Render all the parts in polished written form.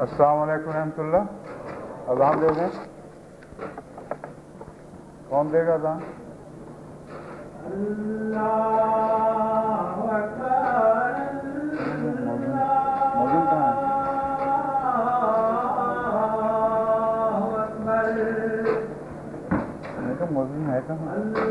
अस्सलाम वालेकुम रहमतुल्लाह। अज़ान दे दें। कौन देगा अज़ान? अल्लाहु अकबर। मौजूद कहाँ है? देखो मौजूद है कहाँ?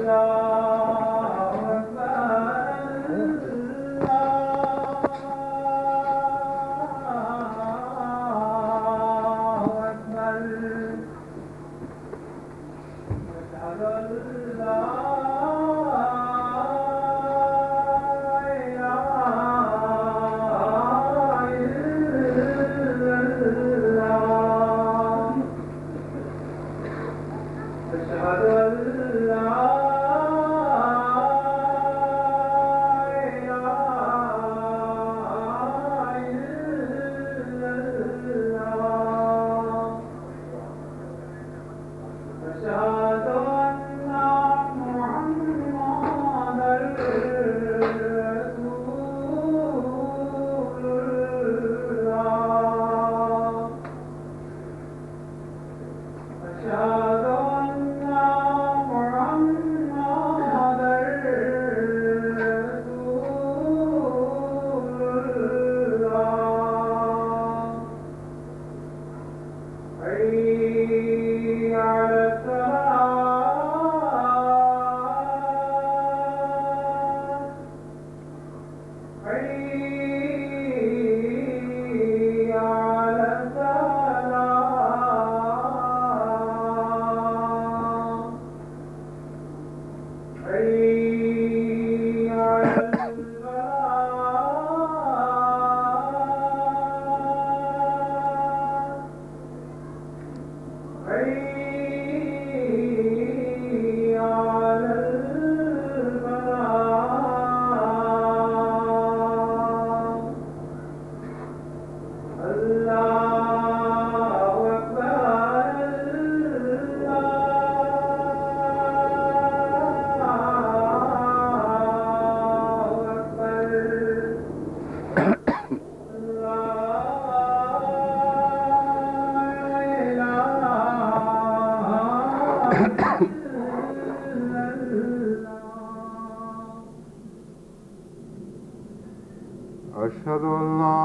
أشهد أن لا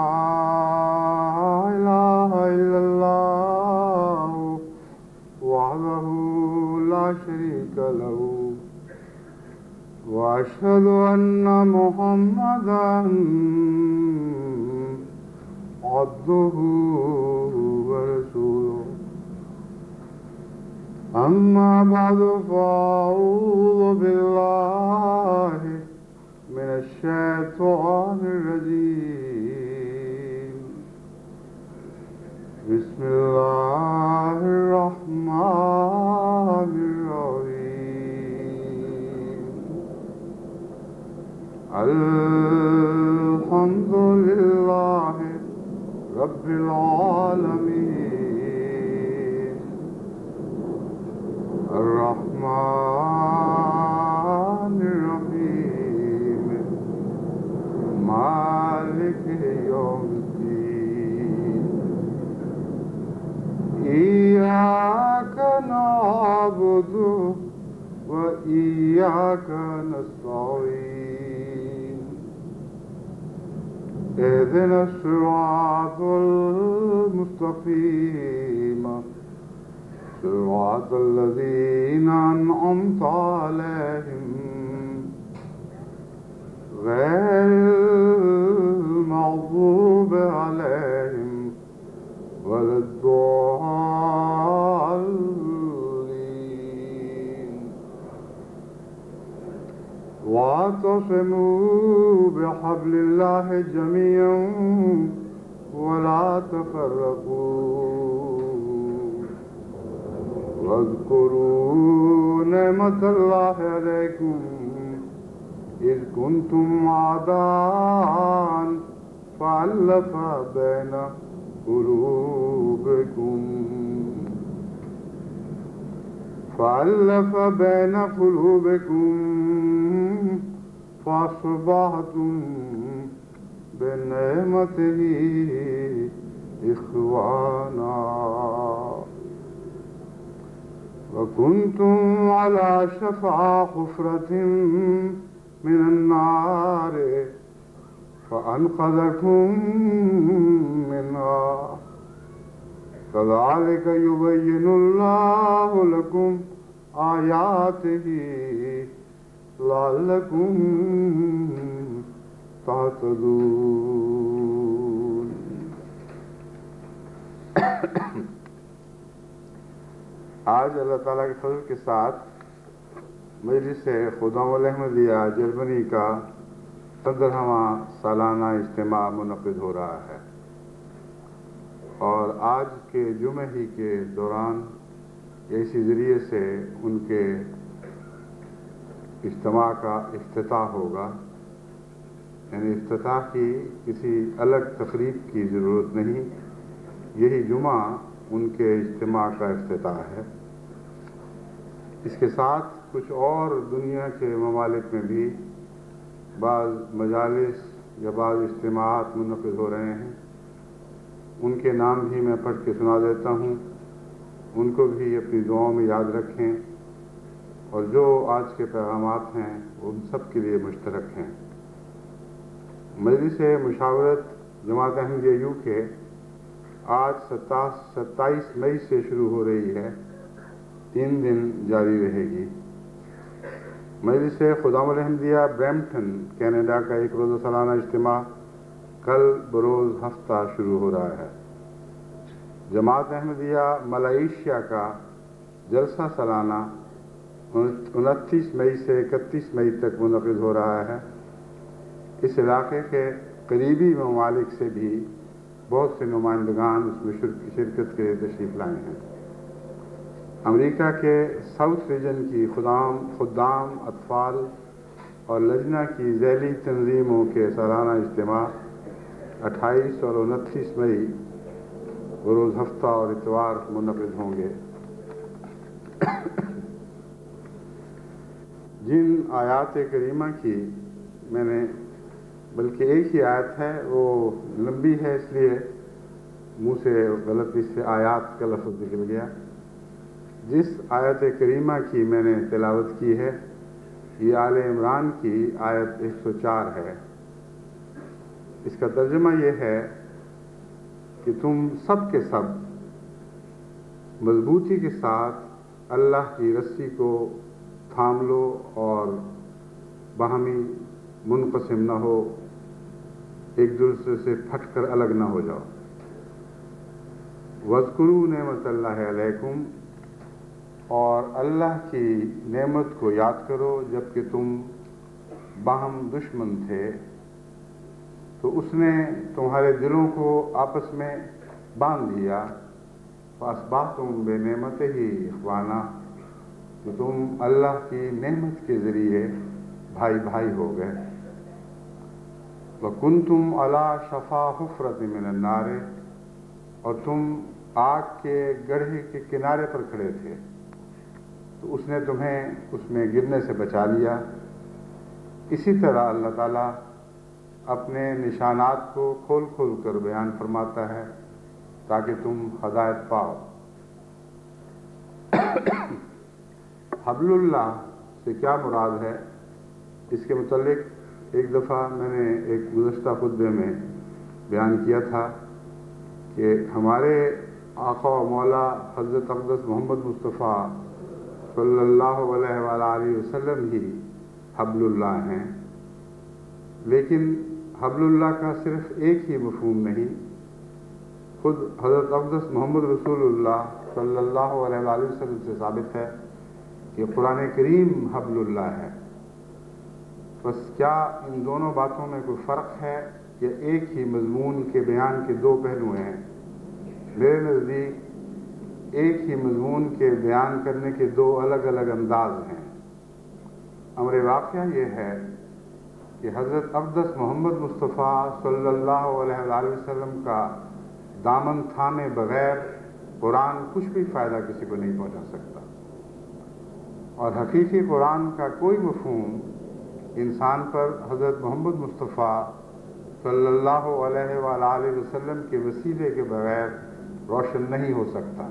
إله إلا الله وحده لا شريك له وأشهد أن محمدا عبده ورسوله أما بعد فأعوذ بالله من الشيطان الرجيم بسم الله الرحمن الرحيم الحمد لله رب العالمين الرحمن الرحيم مالك يوم الدين إياك نعبد وإياك نستعين اهدنا الصراط المستقيم صراط الذين أنعمت عليهم غير المغضوب عليهم ولا الضالين واعتصموا بحبل الله جميعا ولا تفرقوا واذكروا نعمة الله عليكم إذ كنتم أعداء فألف بين قلوبكم فأصبحتم بنعمته إخوانا وكنتم على شفا حفرة من النار فأنقذكم منها كذلك يبين الله لكم آياته لعلكم تهتدون. آج اللہ تعالیٰ کے فضل کے ساتھ مجلس خطبہ احمدیہ جرمنی کا 15واں سالانہ اجتماع منعقد ہو رہا ہے، اور آج کے جمعے ہی کے دوران اسی ذریعے سے ان کے اجتماع کا افتتاح ہوگا. یعنی افتتاح کی کسی الگ تقریب کی ضرورت نہیں، یہی جمعہ ان کے اجتماع کا افتتاح ہے. اس کے ساتھ کچھ اور دنیا کے ممالک میں بھی بعض مجالس یا بعض اجتماعات منعقد ہو رہے ہیں. ان کے نام بھی میں پڑھ کے سنا دیتا ہوں، ان کو بھی اپنی دعاؤں میں یاد رکھیں، اور جو آج کے پیغامات ہیں وہ ان سب کے لیے مشترک ہیں. مجلس مشاورت جماعت احمدیہ یو کے آج 27 مئی سے شروع ہو رہی ہے، 3 دن جاری رہے گی. مجلس خطبہ احمدیہ برمپٹن کینیڈا کا ایک روزہ سالانہ اجتماع کل بروز ہفتہ شروع ہو رہا ہے. جماعت احمدیہ ملائیشیا کا جلسہ سالانہ 29 مئی سے 31 مئی تک منعقد ہو رہا ہے. اس علاقے کے قریبی ممالک سے بھی بہت سے نمائندگان اس میں شرکت کے تشریف لائے ہیں. امریکہ کے ساؤتھ ریجن کی خدام اطفال اور لجنہ کی ذیلی تنظیموں کے سالانہ اجتماع 28 اور 29 مئی بروز ہفتہ اور اتوار منعقد ہوں گے. جن آیات کریمہ کی میں نے، بلکہ ایک ہی آیت ہے، وہ لمبی ہے اس لیے منہ سے غلطی سے آیات کا لفظ نکل گیا. جس آیت کریمہ کی میں نے تلاوت کی ہے یہ آل عمران کی آیت 104 ہے. اس کا ترجمہ یہ ہے کہ تم سب کے سب مضبوطی کے ساتھ اللہ کی رسی کو تھام لو اور باہمی منقسم نہ ہو، ایک دوسرے سے پھٹ کر الگ نہ ہو جاؤ. وَاذْكُرُوا نعمت اللہ علیکم، اور اللہ کی نعمت کو یاد کرو جب کہ تم باہم دشمن تھے تو اس نے تمہارے دلوں کو آپس میں باندھ دیا. فَأَصْبَحْتُمْ بِنِعْمَتِهِ إِخْوَانًا، تو تم اللہ کی نعمت کے ذریعے بھائی بھائی ہو گئے. وَكُنْتُمْ عَلَى شَفَا حُفْرَةٍ مِّنَ النَّارِ، اور تم آگ کے گڑھے کے کنارے پر کھڑے تھے تو اس نے تمہیں اس میں گرنے سے بچا لیا. اسی طرح اللہ تعالیٰ اپنے نشانات کو کھول کھول کر بیان فرماتا ہے تاکہ تم ہدایت پاؤ. حبل اللہ سے کیا مراد ہے، اس کے متعلق ایک دفعہ میں نے ایک گزشتہ خطبے میں بیان کیا تھا کہ ہمارے آقا و مولا حضرت اقدس محمد مصطفیٰ صلی اللہ علیہ وآلہ وسلم ہی حبل اللہ ہیں. لیکن حبل اللہ کا صرف ایک ہی مفہوم نہیں، خود حضرت اقدس محمد رسول اللہ صلی اللہ علیہ وآلہ وسلم سے ثابت ہے کہ قرآن کریم حبل اللہ ہے. بس کیا ان دونوں باتوں میں کوئی فرق ہے کہ ایک ہی مضمون کے بیان کے دو پہلو ہیں؟ میرے نزدیک ایک ہی مضمون کے بیان کرنے کے دو الگ الگ انداز ہیں. امر واقعہ یہ ہے کہ حضرت اقدس محمد مصطفیٰ صلی اللہ علیہ وآلہ وسلم کا دامن تھامے بغیر قرآن کچھ بھی فائدہ کسی کو نہیں پہنچا سکتا، اور حقیقی قرآن کا کوئی مفہوم انسان پر حضرت محمد مصطفیٰ صلی اللہ علیہ وآلہ وسلم کے وسیلے کے بغیر روشن نہیں ہو سکتا۔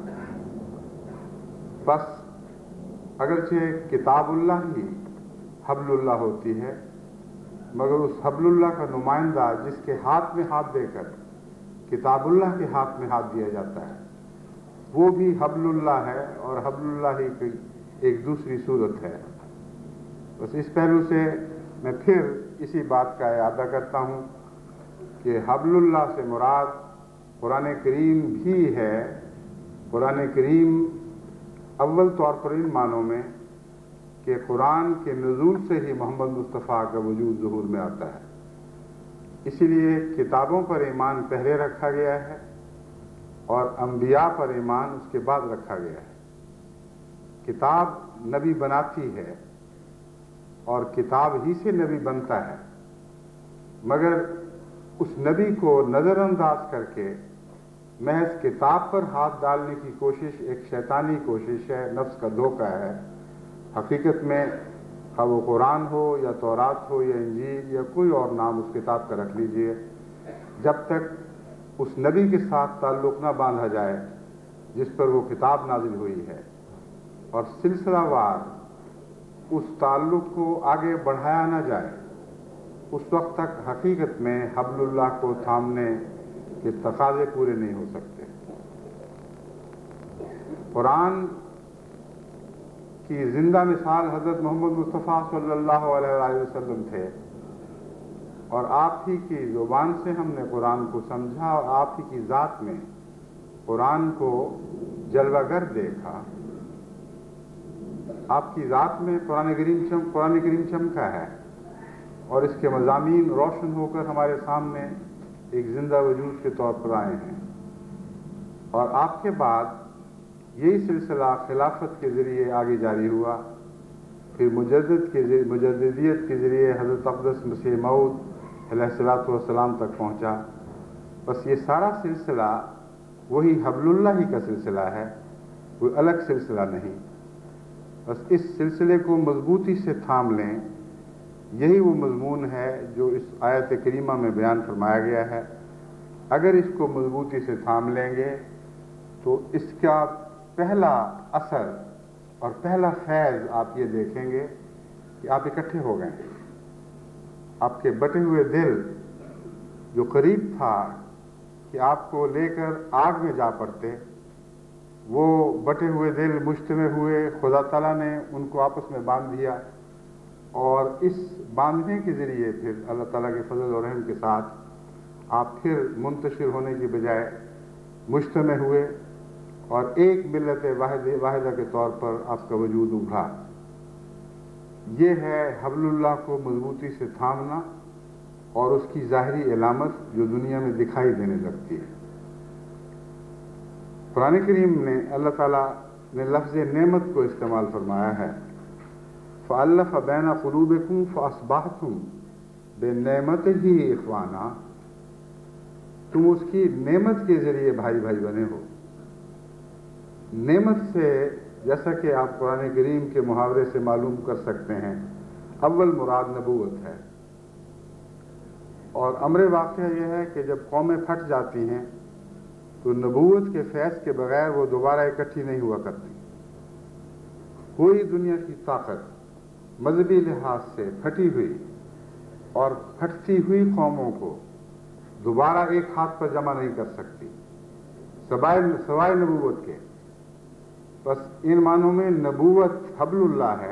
بس اگرچہ کتاب اللہ ہی حبل اللہ ہوتی ہے، مگر اس حبل اللہ کا نمائندہ جس کے ہاتھ میں ہاتھ دے کر کتاب اللہ کے ہاتھ میں ہاتھ دیا جاتا ہے، وہ بھی حبل اللہ ہے، اور حبل اللہ ہی کی ایک دوسری صورت ہے۔ بس اس پہلو سے میں پھر اسی بات کا اعادہ کرتا ہوں کہ حبل اللہ سے مراد قرآن کریم بھی ہے۔ قرآن کریم اول طور پر ان معنوں میں کہ قرآن کے نزول سے ہی محمد مصطفیٰ کا وجود ظہور میں آتا ہے، اسی لیے کتابوں پر ایمان پہلے رکھا گیا ہے اور انبیاء پر ایمان اس کے بعد رکھا گیا ہے۔ کتاب نبی بناتی ہے اور کتاب ہی سے نبی بنتا ہے، مگر اس نبی کو نظر انداز کر کے محض کتاب پر ہاتھ ڈالنے کی کوشش ایک شیطانی کوشش ہے، نفس کا دھوکہ ہے۔ حقیقت میں خواہ وہ قرآن ہو یا تورات ہو یا انجیل یا کوئی اور نام اس کتاب کا رکھ لیجئے، جب تک اس نبی کے ساتھ تعلق نہ باندھا جائے جس پر وہ کتاب نازل ہوئی ہے، اور سلسلہ وار اس تعلق کو آگے بڑھایا نہ جائے، اس وقت تک حقیقت میں حبل اللہ کو تھامنے کے تقاضے پورے نہیں ہو سکتے۔ قرآن کی زندہ مثال حضرت محمد مصطفیٰ صلی اللہ علیہ وآلہ وسلم تھے، اور آپ ہی کی زبان سے ہم نے قرآن کو سمجھا اور آپ ہی کی ذات میں قرآن کو جلوہ گر دیکھا۔ آپ کی ذات میں قرآن کریم چمکا ہے، اور اس کے مضامین روشن ہو کر ہمارے سامنے ایک زندہ وجود کے طور پر آئے ہیں، اور آپ کے بعد یہی سلسلہ خلافت کے ذریعے آگے جاری ہوا، پھر مجددیت کے ذریعے حضرت اقدس مسیح موعود علیہ الصلوۃ والسلام تک پہنچا۔ بس یہ سارا سلسلہ وہی حبل اللہ ہی کا سلسلہ ہے، کوئی الگ سلسلہ نہیں۔ بس اس سلسلے کو مضبوطی سے تھام لیں، یہی وہ مضمون ہے جو اس آیت کریمہ میں بیان فرمایا گیا ہے۔ اگر اس کو مضبوطی سے تھام لیں گے تو اس کا پہلا اثر اور پہلا فیض آپ یہ دیکھیں گے کہ آپ اکٹھے ہو گئے، آپ کے بٹے ہوئے دل جو قریب تھا کہ آپ کو لے کر آگ میں جا پڑتے، وہ بٹے ہوئے دل مجتمع ہوئے، خدا تعالیٰ نے ان کو آپس میں باندھ دیا، اور اس باندھنے کے ذریعے پھر اللہ تعالیٰ کے فضل و رحم کے ساتھ آپ پھر منتشر ہونے کی بجائے مجتمع ہوئے، اور ایک ملت واحدہ کے طور پر آپ کا وجود ابھرا۔ یہ ہے حبل اللہ کو مضبوطی سے تھامنا اور اس کی ظاہری علامت جو دنیا میں دکھائی دینے لگتی ہے۔ قرآن کریم میں اللہ تعالیٰ نے لفظ نعمت کو استعمال فرمایا ہے، فَأَلَّفَ بَيْنَ قُلُوبِكُمْ فَأَصْبَحْتُمْ بِنِعْمَتِهِ إِخْوَانًا، تم اس کی نعمت کے ذریعے بھائی بھائی بنے ہو۔ نعمت سے جیسا کہ آپ قرآن کریم کے محاورے سے معلوم کر سکتے ہیں، اول مراد نبوت ہے، اور امر واقعہ یہ ہے کہ جب قومیں پھٹ جاتی ہیں تو نبوت کے فیض کے بغیر وہ دوبارہ اکٹھی نہیں ہوا کرتی۔ کوئی دنیا کی طاقت مذہبی لحاظ سے پھٹی ہوئی اور پھٹتی ہوئی قوموں کو دوبارہ ایک ہاتھ پر جمع نہیں کر سکتی سوائے نبوت کے۔ بس ان معنوں میں نبوت حبل اللہ ہے،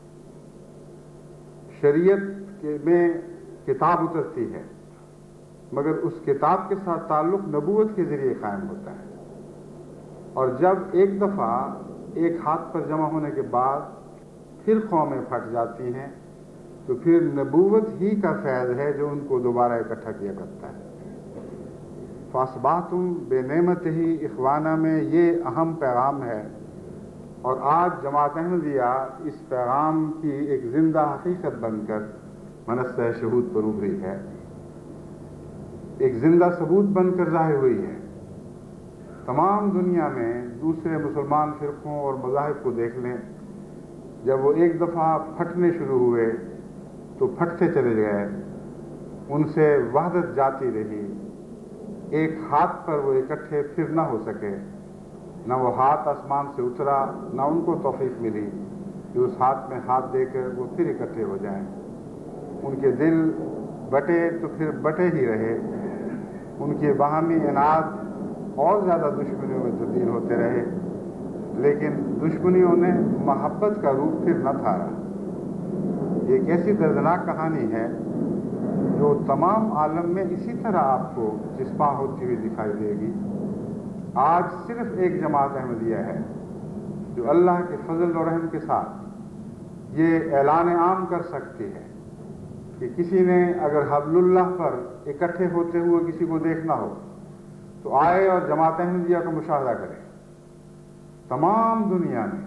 شریعت میں کتاب اترتی ہے، مگر اس کتاب کے ساتھ تعلق نبوت کے ذریعے قائم ہوتا ہے، اور جب ایک دفعہ ایک ہاتھ پر جمع ہونے کے بعد پھر قومیں پھٹ جاتی ہیں تو پھر نبوت ہی کا فیض ہے جو ان کو دوبارہ اکٹھا کیا کرتا ہے۔ فَأَصْبَحْتُمْ بِنِعْمَتِهِ إِخْوَانًا میں یہ اہم پیغام ہے، اور آج جماعت احمدیہ اس پیغام کی ایک زندہ حقیقت بن کر منصہ شہود پر ابھری ہے، ایک زندہ ثبوت بن کر ظاہر ہوئی ہے۔ تمام دنیا میں دوسرے مسلمان فرقوں اور مذاہب کو دیکھ لیں، جب وہ ایک دفعہ پھٹنے شروع ہوئے تو پھٹتے چلے گئے، ان سے وحدت جاتی رہی، ایک ہاتھ پر وہ اکٹھے پھر نہ ہو سکے، نہ وہ ہاتھ آسمان سے اترا، نہ ان کو توفیق ملی کہ اس ہاتھ میں ہاتھ دے کر وہ پھر اکٹھے ہو جائیں۔ ان کے دل بٹے تو پھر بٹے ہی رہے، ان کی باہمی عناد اور زیادہ دشمنیوں میں تبدیل ہوتے رہے، لیکن دشمنیوں نے محبت کا روپ پھر نہ دھارا۔ یہ ایک ایسی دردناک کہانی ہے جو تمام عالم میں اسی طرح آپ کو چسپاں ہوتی ہوئی دکھائی دے گی۔ آج صرف ایک جماعت احمدیہ ہے جو اللہ کے فضل و رحم کے ساتھ یہ اعلان عام کر سکتی ہے کہ کسی نے اگر حبل اللہ پر اکٹھے ہوتے ہوئے کسی کو دیکھنا ہو تو آئے اور جماعت احمدیہ کا مشاہدہ کرے۔ تمام دنیا میں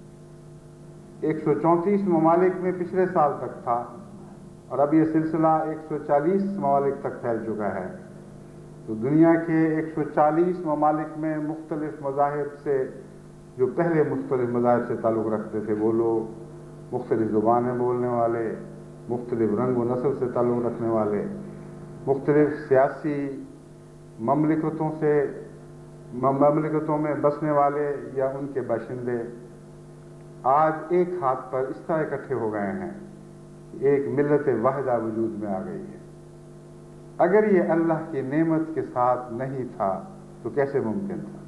134 ممالک میں پچھلے سال تک تھا، اور اب یہ سلسلہ 140 ممالک تک پھیل چکا ہے۔ تو دنیا کے 140 ممالک میں مختلف مذاہب سے، جو پہلے مختلف مذاہب سے تعلق رکھتے تھے وہ لوگ، مختلف زبانیں بولنے والے، مختلف رنگ و نسل سے تعلق رکھنے والے، مختلف سیاسی مملکتوں میں بسنے والے یا ان کے باشندے، آج ایک ہاتھ پر اس طرح اکٹھے ہو گئے ہیں، ایک ملت واحدہ وجود میں آ گئی ہے۔ اگر یہ اللہ کی نعمت کے ساتھ نہیں تھا تو کیسے ممکن تھا؟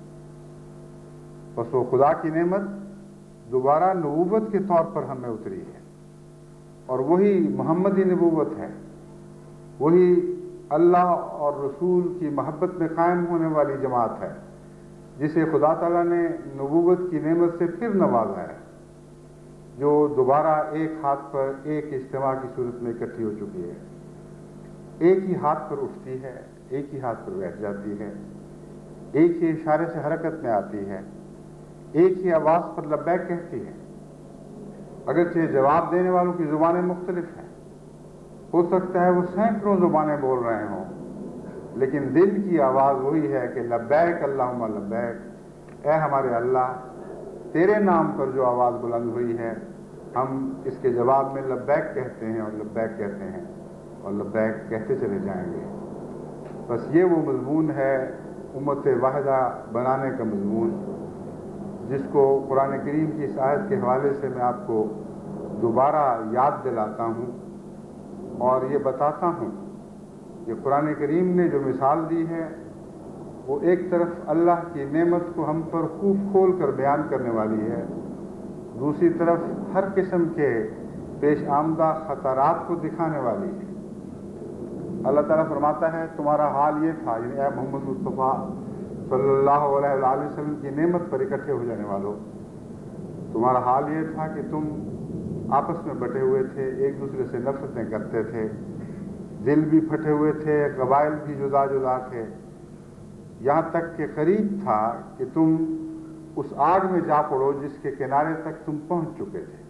بس وہ خدا کی نعمت دوبارہ نبوت کے طور پر ہمیں اتری ہے، اور وہی محمدی نبوت ہے، وہی اللہ اور رسول کی محبت میں قائم ہونے والی جماعت ہے جسے خدا تعالیٰ نے نبوت کی نعمت سے پھر نوازا ہے، جو دوبارہ ایک ہاتھ پر ایک اجتماع کی صورت میں اکٹھی ہو چکی ہے، ایک ہی ہاتھ پر اٹھتی ہے، ایک ہی ہاتھ پر بیٹھ جاتی ہے، ایک ہی اشارے سے حرکت میں آتی ہے، ایک ہی آواز پر لبیک کہتی ہے۔ اگرچہ جواب دینے والوں کی زبانیں مختلف ہیں، ہو سکتا ہے وہ سینکڑوں زبانیں بول رہے ہوں، لیکن دل کی آواز وہی ہے کہ لبیک اللہم لبیک، اے ہمارے اللہ، تیرے نام پر جو آواز بلند ہوئی ہے ہم اس کے جواب میں لبیک کہتے ہیں اور لبیک کہتے ہیں اور لبیک کہتے چلے جائیں گے۔ بس یہ وہ مضمون ہے امت واحدہ بنانے کا مضمون، جس کو قرآن کریم کی اس آیت کے حوالے سے میں آپ کو دوبارہ یاد دلاتا ہوں اور یہ بتاتا ہوں کہ قرآن کریم نے جو مثال دی ہے وہ ایک طرف اللہ کی نعمت کو ہم پر خوب کھول کر بیان کرنے والی ہے، دوسری طرف ہر قسم کے پیش آمدہ خطرات کو دکھانے والی ہے۔ اللہ تعالیٰ فرماتا ہے تمہارا حال یہ تھا، یعنی اے محمد مصطفیٰ صلی اللہ علیہ وآلہ وسلم کی نعمت پر اکٹھے ہو جانے والوں، تمہارا حال یہ تھا کہ تم آپس میں بٹے ہوئے تھے، ایک دوسرے سے نفرتیں کرتے تھے، دل بھی پھٹے ہوئے تھے، قبائل بھی جدا جدا تھے، یہاں تک کہ قریب تھا کہ تم اس آگ میں جا پڑو جس کے کنارے تک تم پہنچ چکے تھے۔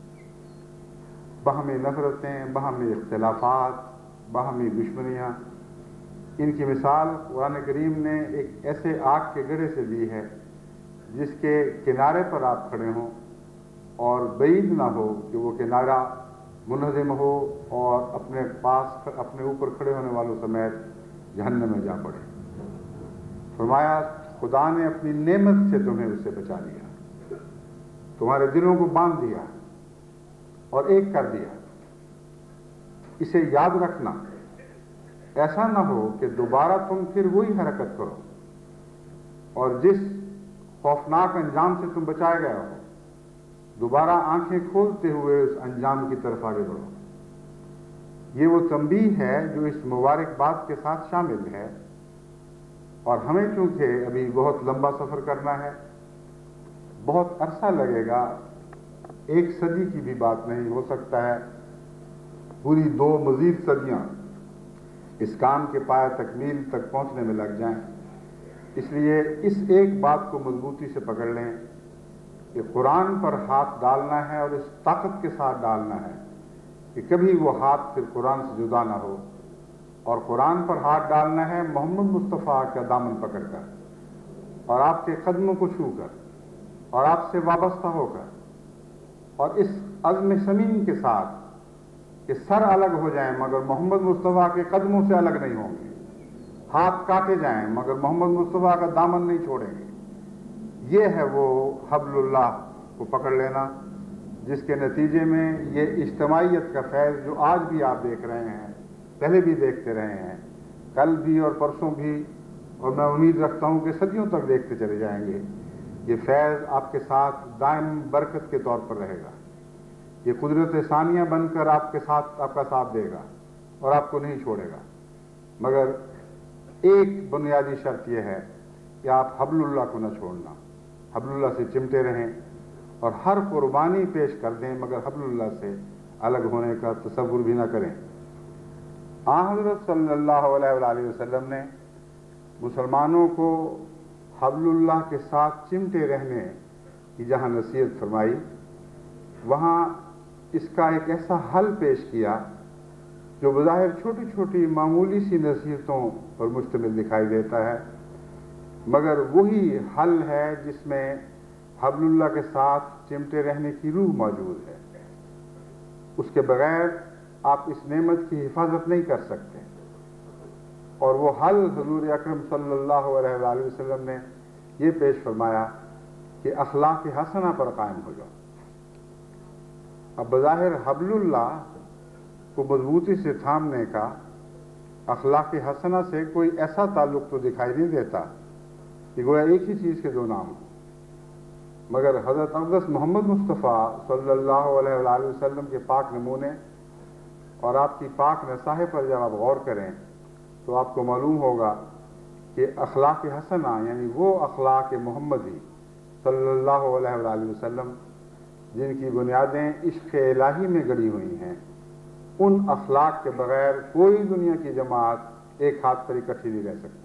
باہمی نفرتیں، باہمی اختلافات، باہمی دشمنیاں، ان کی مثال قرآن کریم نے ایک ایسے آگ کے گڑھے سے دی ہے جس کے کنارے پر آپ کھڑے ہوں اور بعید نہ ہو کہ وہ کنارہ منہدم ہو اور اپنے اوپر کھڑے ہونے والوں سمیت جہنم میں جا پڑے۔ فرمایا خدا نے اپنی نعمت سے تمہیں اس سے بچا لیا، تمہارے دلوں کو باندھ دیا اور ایک کر دیا۔ اسے یاد رکھنا، ایسا نہ ہو کہ دوبارہ تم پھر وہی حرکت کرو اور جس خوفناک انجام سے تم بچائے گئے ہو دوبارہ آنکھیں کھولتے ہوئے اس انجام کی طرف آگے بڑھو۔ یہ وہ تنبیہ ہے جو اس مبارک بات کے ساتھ شامل ہے، اور ہمیں چونکہ ابھی بہت لمبا سفر کرنا ہے، بہت عرصہ لگے گا، 1 صدی کی بھی بات نہیں، ہو سکتا ہے پوری 2 مزید صدیاں اس کام کے پایہ تکمیل تک پہنچنے میں لگ جائیں۔ اس لیے اس ایک بات کو مضبوطی سے پکڑ لیں کہ قرآن پر ہاتھ ڈالنا ہے اور اس طاقت کے ساتھ ڈالنا ہے کہ کبھی وہ ہاتھ پھر قرآن سے جدا نہ ہو، اور قرآن پر ہاتھ ڈالنا ہے محمد مصطفیٰ کا دامن پکڑ کر اور آپ کے قدموں کو چھو کر اور آپ سے وابستہ ہو کر، اور اس عزم صمیم کے ساتھ کہ سر الگ ہو جائیں مگر محمد مصطفیٰ کے قدموں سے الگ نہیں ہوں گے، ہاتھ کاٹے جائیں مگر محمد مصطفیٰ کا دامن نہیں چھوڑیں گے۔ یہ ہے وہ حبل اللہ کو پکڑ لینا، جس کے نتیجے میں یہ اجتماعیت کا فیض جو آج بھی آپ دیکھ رہے ہیں، پہلے بھی دیکھتے رہے ہیں، کل بھی اور پرسوں بھی، اور میں امید رکھتا ہوں کہ صدیوں تک دیکھتے چلے جائیں گے، یہ فیض آپ کے ساتھ دائم برکت کے طور پر رہے گا۔ یہ قدرت ثانیہ بن کر آپ کے ساتھ آپ کا ساتھ دے گا اور آپ کو نہیں چھوڑے گا، مگر ایک بنیادی شرط یہ ہے کہ آپ حبل اللہ کو نہ چھوڑنا، حبل اللہ سے چمٹے رہیں اور ہر قربانی پیش کر دیں مگر حبل اللہ سے الگ ہونے کا تصور بھی نہ کریں۔ حضرت صلی اللہ علیہ وآلہ وسلم نے مسلمانوں کو حبل اللہ کے ساتھ چمٹے رہنے کی جہاں نصیحت فرمائی، وہاں اس کا ایک ایسا حل پیش کیا جو بظاہر چھوٹی چھوٹی معمولی سی نصیحتوں پر مشتمل دکھائی دیتا ہے، مگر وہی حل ہے جس میں حبل اللہ کے ساتھ چمٹے رہنے کی روح موجود ہے۔ اس کے بغیر آپ اس نعمت کی حفاظت نہیں کر سکتے، اور وہ حل حضور اکرم صلی اللہ علیہ وآلہ وسلم نے یہ پیش فرمایا کہ اخلاق حسنہ پر قائم ہو جاؤ۔ اب بظاہر حبل اللہ کو مضبوطی سے تھامنے کا اخلاق حسنہ سے کوئی ایسا تعلق تو دکھائی نہیں دیتا کہ گویا ایک ہی چیز کے دو نام ہوں، مگر حضرت اقدس محمد مصطفیٰ صلی اللہ علیہ وآلہ وسلم کے پاک نمونے اور آپ کی پاک نصاحہ پر جب آپ غور کریں تو آپ کو معلوم ہوگا کہ اخلاق حسنہ یعنی وہ اخلاق محمدی صلی اللہ علیہ وآلہ وسلم جن کی بنیادیں عشق الہی میں گڑی ہوئی ہیں، ان اخلاق کے بغیر کوئی دنیا کی جماعت ایک ہاتھ پر اکٹھی نہیں رہ سکتی۔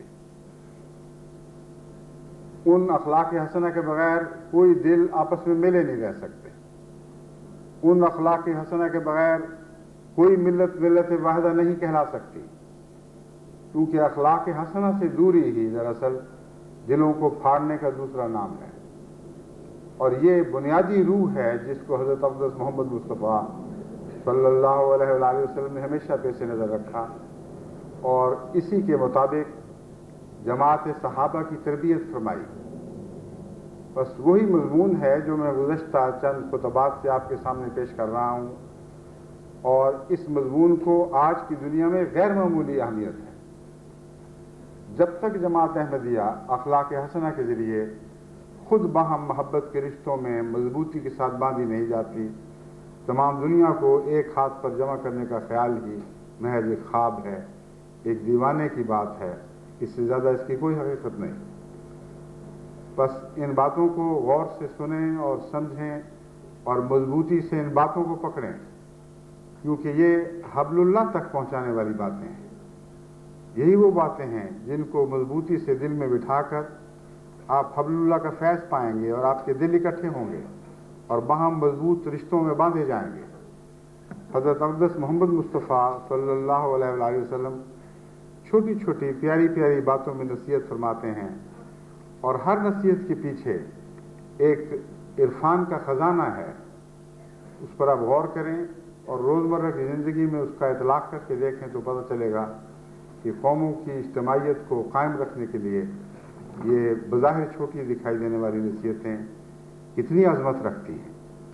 ان اخلاق حسنہ کے بغیر کوئی دل آپس میں ملے نہیں رہ سکتے۔ ان اخلاق حسنہ کے بغیر کوئی ملت واحدہ نہیں کہلا سکتی، کیونکہ اخلاق حسنہ سے دوری ہی دراصل دلوں کو پھاڑنے کا دوسرا نام ہے، اور یہ بنیادی روح ہے جس کو حضرت اقدس محمد مصطفیٰ صلی اللہ علیہ وآلہ وسلم نے ہمیشہ پیش نظر رکھا، اور اسی کے مطابق جماعت صحابہ کی تربیت فرمائی۔ بس وہی مضمون ہے جو میں گزشتہ چند خطبات سے آپ کے سامنے پیش کر رہا ہوں، اور اس مضمون کو آج کی دنیا میں غیر معمولی اہمیت ہے۔ جب تک جماعت احمدیہ اخلاق حسنہ کے ذریعے خود باہم محبت کے رشتوں میں مضبوطی کے ساتھ باندھی نہیں جاتی، تمام دنیا کو ایک ہاتھ پر جمع کرنے کا خیال ہی محض ایک خواب ہے، ایک دیوانے کی بات ہے، اس سے زیادہ اس کی کوئی حقیقت نہیں۔ بس ان باتوں کو غور سے سنیں اور سمجھیں اور مضبوطی سے ان باتوں کو پکڑیں، کیونکہ یہ حبل اللہ تک پہنچانے والی باتیں ہیں۔ یہی وہ باتیں ہیں جن کو مضبوطی سے دل میں بٹھا کر آپ حبل اللہ کا فیض پائیں گے اور آپ کے دل اکٹھے ہوں گے اور باہم مضبوط رشتوں میں باندھے جائیں گے۔ حضرت اقدس محمد مصطفیٰ صلی اللہ علیہ وآلہ وسلم چھوٹی چھوٹی پیاری پیاری باتوں میں نصیحت فرماتے ہیں، اور ہر نصیحت کے پیچھے ایک عرفان کا خزانہ ہے۔ اس پر آپ غور کریں اور روزمرہ کی زندگی میں اس کا اطلاق کر کے دیکھیں تو پتہ چلے گا کہ قوموں کی اجتماعیت کو قائم رکھنے کے لیے یہ بظاہر چھوٹی دکھائی دینے والی نصیحتیں کتنی عظمت رکھتی ہیں۔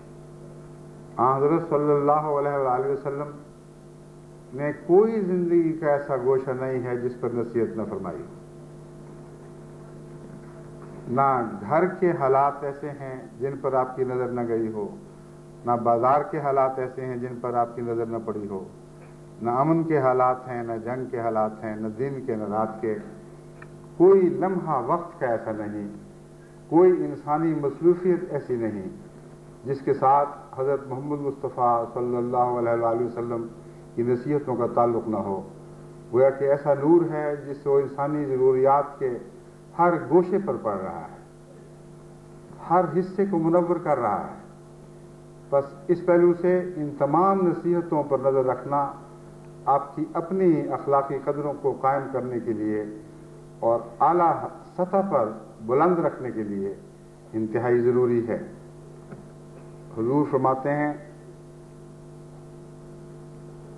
حضرت صلی اللہ علیہ وآلہ وسلم نے کوئی زندگی کا ایسا گوشہ نہیں ہے جس پر نصیحت نہ فرمائی۔ نہ گھر کے حالات ایسے ہیں جن پر آپ کی نظر نہ گئی ہو، نہ بازار کے حالات ایسے ہیں جن پر آپ کی نظر نہ پڑی ہو، نہ امن کے حالات ہیں، نہ جنگ کے حالات ہیں، نہ دن کے، نہ رات کے۔ کوئی لمحہ وقت کا ایسا نہیں، کوئی انسانی مصروفیت ایسی نہیں جس کے ساتھ حضرت محمد مصطفیٰ صلی اللہ علیہ وآلہ وسلم کی نصیحتوں کا تعلق نہ ہو۔ گویا کہ ایسا نور ہے جس سے وہ انسانی ضروریات کے ہر گوشے پر پڑ رہا ہے، ہر حصے کو منور کر رہا ہے۔ بس اس پہلو سے ان تمام نصیحتوں پر نظر رکھنا آپ کی اپنی اخلاقی قدروں کو قائم کرنے کے لیے اور اعلیٰ سطح پر بلند رکھنے کے لیے انتہائی ضروری ہے۔ حضور فرماتے ہیں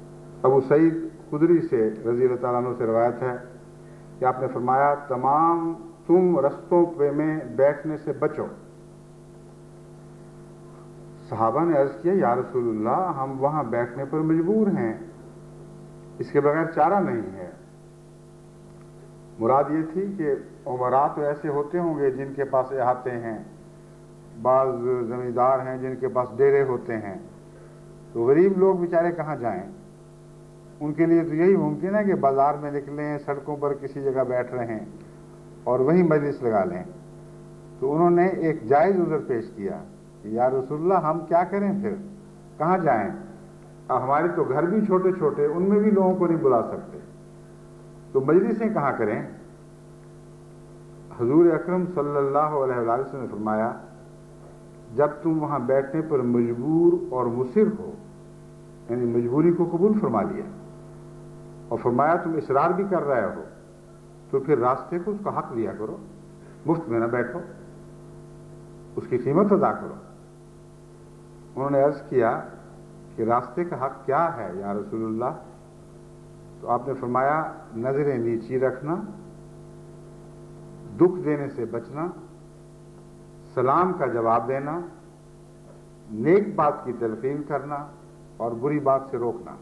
ابو سعید خدری سے رضی اللہ تعالیٰ عنہ سے روایت ہے کہ آپ نے فرمایا تمام تم رستوں پہ میں بیٹھنے سے بچو. صحابہ نے عرض کیا یا رسول اللہ ہم وہاں بیٹھنے پر مجبور ہیں, اس کے بغیر چارہ نہیں ہے. مراد یہ تھی کہ عمراء تو ایسے ہوتے ہوں گے جن کے پاس احاطے ہیں, بعض زمیندار ہیں جن کے پاس ڈیرے ہوتے ہیں, تو غریب لوگ بیچارے کہاں جائیں؟ ان کے لیے تو یہی ممکن ہے کہ بازار میں نکلیں, سڑکوں پر کسی جگہ بیٹھ رہے ہیں اور وہیں مجلس لگا لیں. تو انہوں نے ایک جائز عذر پیش کیا کہ یا رسول اللہ ہم کیا کریں, پھر کہاں جائیں؟ ہمارے تو گھر بھی چھوٹے چھوٹے, ان میں بھی لوگوں کو نہیں بلا سکتے, تو مجلسیں کہاں کریں؟ حضور اکرم صلی اللہ علیہ وسلم نے فرمایا جب تم وہاں بیٹھنے پر مجبور اور مصر ہو, یعنی مجبوری کو قبول فرما لیا اور فرمایا تم اصرار بھی کر رہے ہو, تو پھر راستے کو اس کا حق دیا کرو, مفت میں نہ بیٹھو, اس کی قیمت ادا کرو. انہوں نے عرض کیا کہ راستے کا حق کیا ہے یا رسول اللہ؟ تو آپ نے فرمایا نظریں نیچی رکھنا, دکھ دینے سے بچنا, سلام کا جواب دینا, نیک بات کی تلقین کرنا اور بری بات سے روکنا.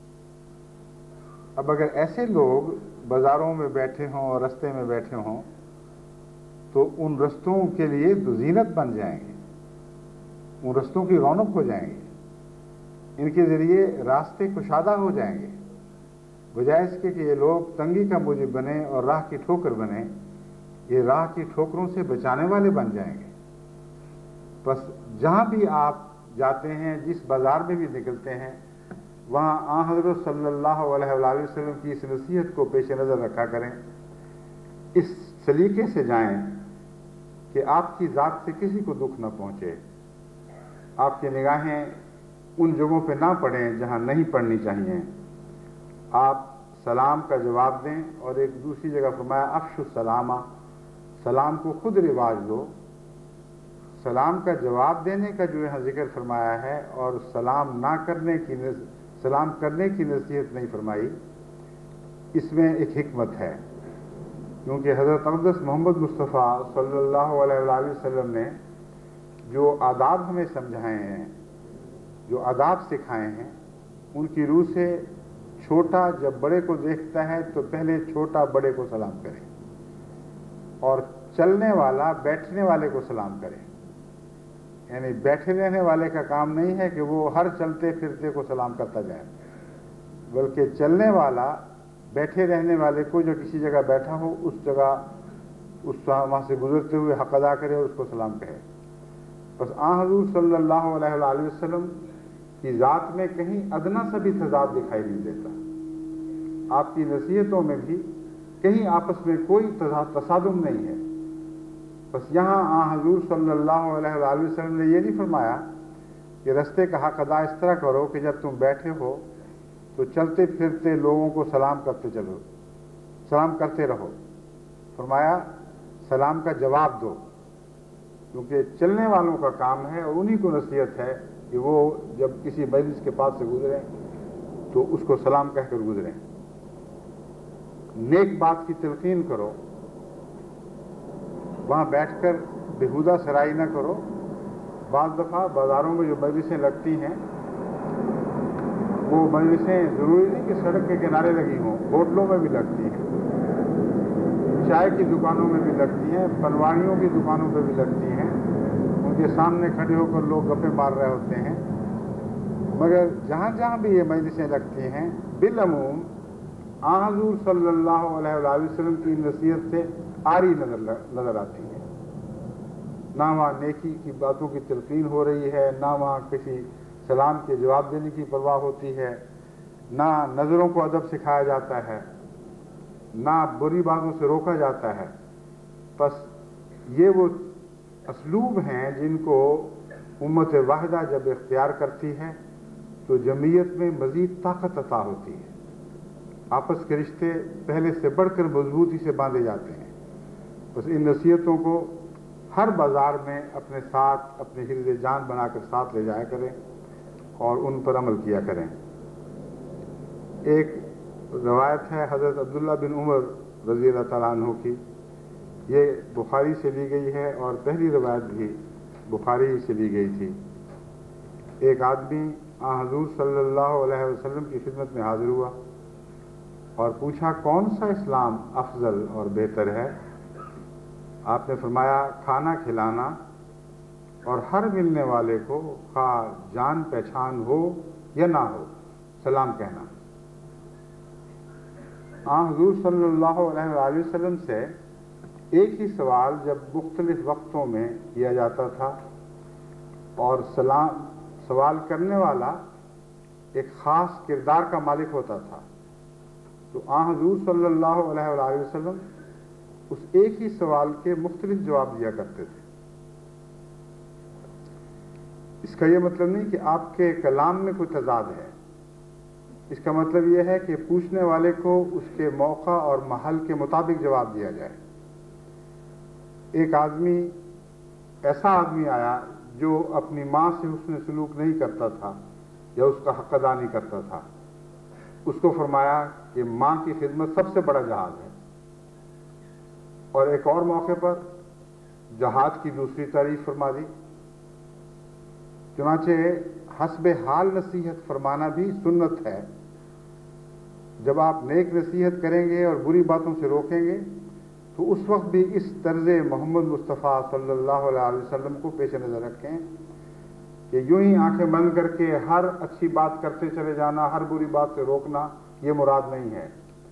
اب اگر ایسے لوگ بازاروں میں بیٹھے ہوں اور رستے میں بیٹھے ہوں تو ان رستوں کے لیے تو زینت بن جائیں گے, ان رستوں کی رونق ہو جائیں گے, ان کے ذریعے راستے کشادہ ہو جائیں گے, بجائے اس کے کہ یہ لوگ تنگی کا موجب بنے اور راہ کی ٹھوکر بنے, یہ راہ کی ٹھوکروں سے بچانے والے بن جائیں گے. بس جہاں بھی آپ جاتے ہیں, جس بازار میں بھی نکلتے ہیں, وہاں آن حضرت صلی اللہ علیہ وآلہ وسلم کی اس نصیحت کو پیش نظر رکھا کریں, اس سلیقے سے جائیں کہ آپ کی ذات سے کسی کو دکھ نہ پہنچے, آپ کی نگاہیں ان جگہوں پہ نہ پڑیں جہاں نہیں پڑنی چاہیے, آپ سلام کا جواب دیں. اور ایک دوسری جگہ فرمایا افشوا السلامہ, سلام کو خود رواج دو. سلام کا جواب دینے کا جو یہاں ذکر فرمایا ہے اور سلام کرنے کی نصیحت نہیں فرمائی, اس میں ایک حکمت ہے, کیونکہ حضرت اقدس محمد مصطفیٰ صلی اللہ علیہ وآلہ وسلم نے جو آداب ہمیں سمجھائے ہیں, جو آداب سکھائے ہیں, ان کی روح سے چھوٹا جب بڑے کو دیکھتا ہے تو پہلے چھوٹا بڑے کو سلام کرے, اور چلنے والا بیٹھنے والے کو سلام کرے. یعنی بیٹھے رہنے والے کا کام نہیں ہے کہ وہ ہر چلتے پھرتے کو سلام کرتا جائے, بلکہ چلنے والا بیٹھے رہنے والے کو جو کسی جگہ بیٹھا ہو اس جگہ وہاں سے گزرتے ہوئے حق ادا کرے اور اس کو سلام کہے. بس آن حضور صلی اللہ علیہ وآلہ وسلم کی ذات میں کہیں ادنا سا بھی تضاد دکھائی نہیں دیتا. آپ کی نصیحتوں میں بھی کہیں آپس میں کوئی تصادم نہیں ہے. بس یہاں آن حضور صلی اللہ علیہ وآلہ وسلم نے یہ نہیں فرمایا کہ رستے کا حق ادا اس طرح کرو کہ جب تم بیٹھے ہو تو چلتے پھرتے لوگوں کو سلام کرتے رہو. فرمایا سلام کا جواب دو, کیونکہ چلنے والوں کا کام ہے اور انہی کو نصیحت ہے کہ وہ جب کسی مجلس کے پاس سے گزریں تو اس کو سلام کہہ کر گزریں. نیک بات کی تلقین کرو, وہاں بیٹھ کر بےہودہ سرائی نہ کرو. بعض دفعہ بازاروں میں جو مجلسیں لگتی ہیں وہ مجلسیں ضروری نہیں کہ سڑک کے کنارے لگی ہوں, ہوٹلوں میں بھی لگتی ہیں, چائے کی دکانوں میں بھی لگتی ہیں, پنواڑیوں کی دکانوں پہ بھی لگتی ہیں. ان کے سامنے کھڑے ہو کر لوگ گپیں مار رہے ہوتے ہیں. مگر جہاں جہاں بھی یہ مجلسیں لگتی ہیں بالعموم آن حضور صلی اللہ علیہ وآلہ وسلم کی نصیحت سے آری نظر آتی ہے. نہ وہاں نیکی کی باتوں کی تلقین ہو رہی ہے, نہ وہاں کسی سلام کے جواب دینے کی پرواہ ہوتی ہے, نہ نظروں کو ادب سکھایا جاتا ہے, نہ بری باتوں سے روکا جاتا ہے. بس یہ وہ اسلوب ہیں جن کو امت واحدہ جب اختیار کرتی ہے تو جمعیت میں مزید طاقت عطا ہوتی ہے. آپس کے رشتے پہلے سے بڑھ کر مضبوطی سے باندھے جاتے ہیں. بس ان نصیحتوں کو ہر بازار میں اپنے ساتھ اپنے حرز جان بنا کر ساتھ لے جایا کریں اور ان پر عمل کیا کریں. ایک روایت ہے حضرت عبداللہ بن عمر رضی اللہ تعالیٰ عنہ کی، یہ بخاری سے لی گئی ہے اور پہلی روایت بھی بخاری سے لی گئی تھی۔ ایک آدمی حضور صلی اللہ علیہ وسلم کی خدمت میں حاضر ہوا اور پوچھا کون سا اسلام افضل اور بہتر ہے؟ آپ نے فرمایا کھانا کھلانا اور ہر ملنے والے کو خواہ جان پہچان ہو یا نہ ہو سلام کہنا۔ حضور صلی اللہ علیہ وآلہ وسلم سے ایک ہی سوال جب مختلف وقتوں میں کیا جاتا تھا اور سوال کرنے والا ایک خاص کردار کا مالک ہوتا تھا، تو حضور صلی اللہ علیہ وآلہ وسلم اس ایک ہی سوال کے مختلف جواب دیا کرتے تھے۔ اس کا یہ مطلب نہیں کہ آپ کے کلام میں کوئی تضاد ہے، اس کا مطلب یہ ہے کہ پوچھنے والے کو اس کے موقع اور محل کے مطابق جواب دیا جائے۔ ایک ایسا آدمی آیا جو اپنی ماں سے حسن سلوک نہیں کرتا تھا یا اس کا حق ادا نہیں کرتا تھا، اس کو فرمایا کہ ماں کی خدمت سب سے بڑا جہاد ہے۔ اور ایک اور موقع پر جہاد کی دوسری تعریف فرما دی۔ چنانچہ حسب حال نصیحت فرمانا بھی سنت ہے۔ جب آپ نیک نصیحت کریں گے اور بری باتوں سے روکیں گے تو اس وقت بھی اس طرز محمد مصطفیٰ صلی اللہ علیہ وسلم کو پیش نظر رکھیں کہ یوں ہی آنکھیں بند کر کے ہر اچھی بات کرتے چلے جانا، ہر بری بات سے روکنا، یہ مراد نہیں ہے۔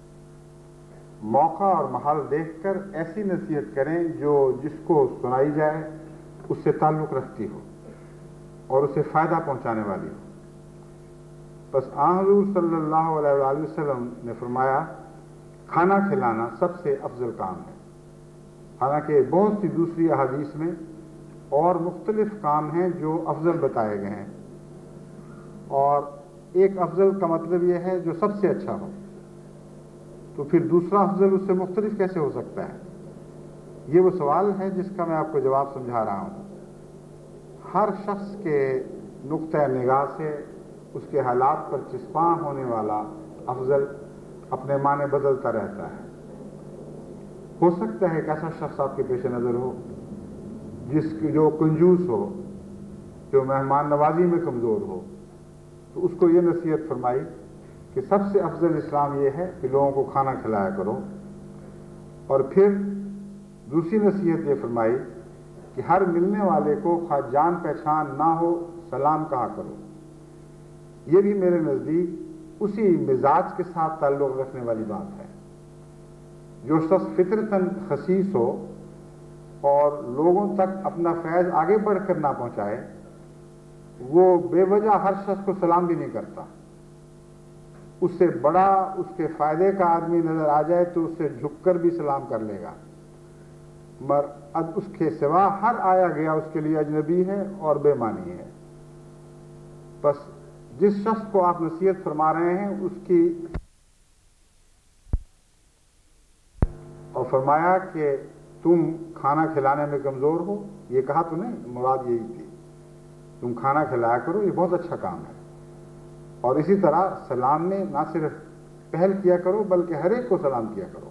موقع اور محل دیکھ کر ایسی نصیحت کریں جو جس کو سنائی جائے اس سے تعلق رکھتی ہو اور اسے فائدہ پہنچانے والی ہو۔ بس حضور صلی اللہ علیہ وآلہ وسلم نے فرمایا کھانا کھلانا سب سے افضل کام ہے، حالانکہ بہت سی دوسری احادیث میں اور مختلف کام ہیں جو افضل بتائے گئے ہیں، اور ایک افضل کا مطلب یہ ہے جو سب سے اچھا ہو، تو پھر دوسرا افضل اس سے مختلف کیسے ہو سکتا ہے؟ یہ وہ سوال ہے جس کا میں آپ کو جواب سمجھا رہا ہوں۔ ہر شخص کے نقطہ نگاہ سے اس کے حالات پر چسپاں ہونے والا افضل اپنے معنی بدلتا رہتا ہے۔ ہو سکتا ہے ایک ایسا شخص آپ کے پیش نظر ہو جو کنجوس ہو، جو مہمان نوازی میں کمزور ہو، تو اس کو یہ نصیحت فرمائی کہ سب سے افضل اسلام یہ ہے کہ لوگوں کو کھانا کھلایا کرو، اور پھر دوسری نصیحت یہ فرمائی کہ ہر ملنے والے کو خواہ جان پہچان نہ ہو سلام کہا کرو۔ یہ بھی میرے نزدیک اسی مزاج کے ساتھ تعلق رکھنے والی بات ہے۔ جو شخص فطرتاً خسیس ہو اور لوگوں تک اپنا فیض آگے بڑھ کر نہ پہنچائے، وہ بے وجہ ہر شخص کو سلام بھی نہیں کرتا۔ اس سے بڑا اس کے فائدے کا آدمی نظر آ جائے تو اس سے جھک کر بھی سلام کر لے گا، مگر اب اس کے سوا ہر آیا گیا اس کے لیے اجنبی ہے اور بے معنی ہے۔ بس جس شخص کو آپ نصیحت فرما رہے ہیں اس کی، اور فرمایا کہ تم کھانا کھلانے میں کمزور ہو، یہ کہا تو نہیں، مراد یہی تھی تم کھانا کھلایا کرو، یہ بہت اچھا کام ہے۔ اور اسی طرح سلام میں نہ صرف پہل کیا کرو بلکہ ہر ایک کو سلام کیا کرو۔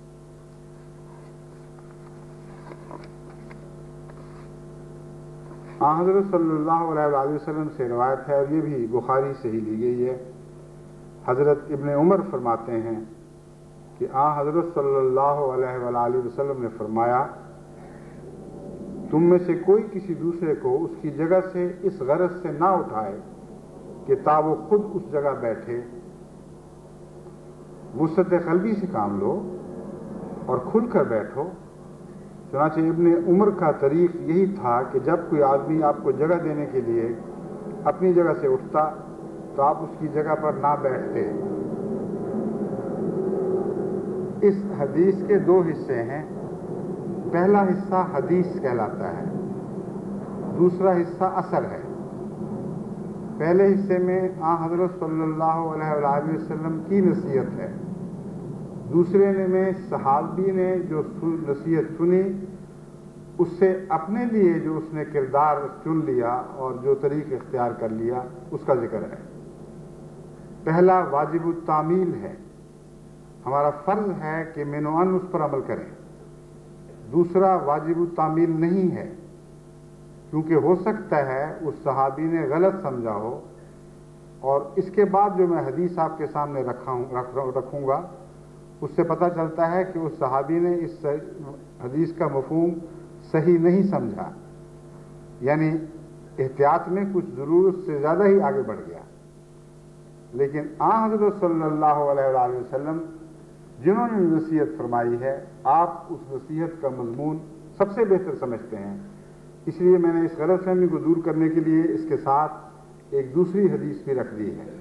حضرت صلی اللہ علیہ وآلہ وسلم سے روایت ہے، اور یہ بھی بخاری سے ہی لی گئی ہے۔ حضرت ابن عمر فرماتے ہیں کہ حضرت صلی اللہ علیہ وآلہ وسلم نے فرمایا تم میں سے کوئی کسی دوسرے کو اس کی جگہ سے اس غرض سے نہ اٹھائے کہ تا وہ خود اس جگہ بیٹھے، وسعت قلبی سے کام لو اور کھل کر بیٹھو۔ چنانچہ ابن عمر کا طریق یہی تھا کہ جب کوئی آدمی آپ کو جگہ دینے کے لیے اپنی جگہ سے اٹھتا تو آپ اس کی جگہ پر نہ بیٹھتے۔ اس حدیث کے دو حصے ہیں، پہلا حصہ حدیث کہلاتا ہے، دوسرا حصہ اثر ہے۔ پہلے حصے میں حضرت صلی اللہ علیہ وآلہ وسلم کی نصیحت ہے، دوسرے میں صحابی نے جو نصیحت سنی اس سے اپنے لیے جو اس نے کردار چن لیا اور جو طریق اختیار کر لیا اس کا ذکر ہے۔ پہلا واجب التعمیل ہے، ہمارا فرض ہے کہ من و ان اس پر عمل کریں. دوسرا واجب التعمیل نہیں ہے، کیونکہ ہو سکتا ہے اس صحابی نے غلط سمجھا ہو، اور اس کے بعد جو میں حدیث آپ کے سامنے رکھوں گا اس سے پتہ چلتا ہے کہ اس صحابی نے اس حدیث کا مفہوم صحیح نہیں سمجھا، یعنی احتیاط میں کچھ ضرورت سے زیادہ ہی آگے بڑھ گیا. لیکن حضرت صلی اللہ علیہ وآلہ وسلم جنہوں نے نصیحت فرمائی ہے، آپ اس نصیحت کا مضمون سب سے بہتر سمجھتے ہیں. اس لیے میں نے اس غلط فہمی کو دور کرنے کے لیے اس کے ساتھ ایک دوسری حدیث بھی رکھ دی ہے.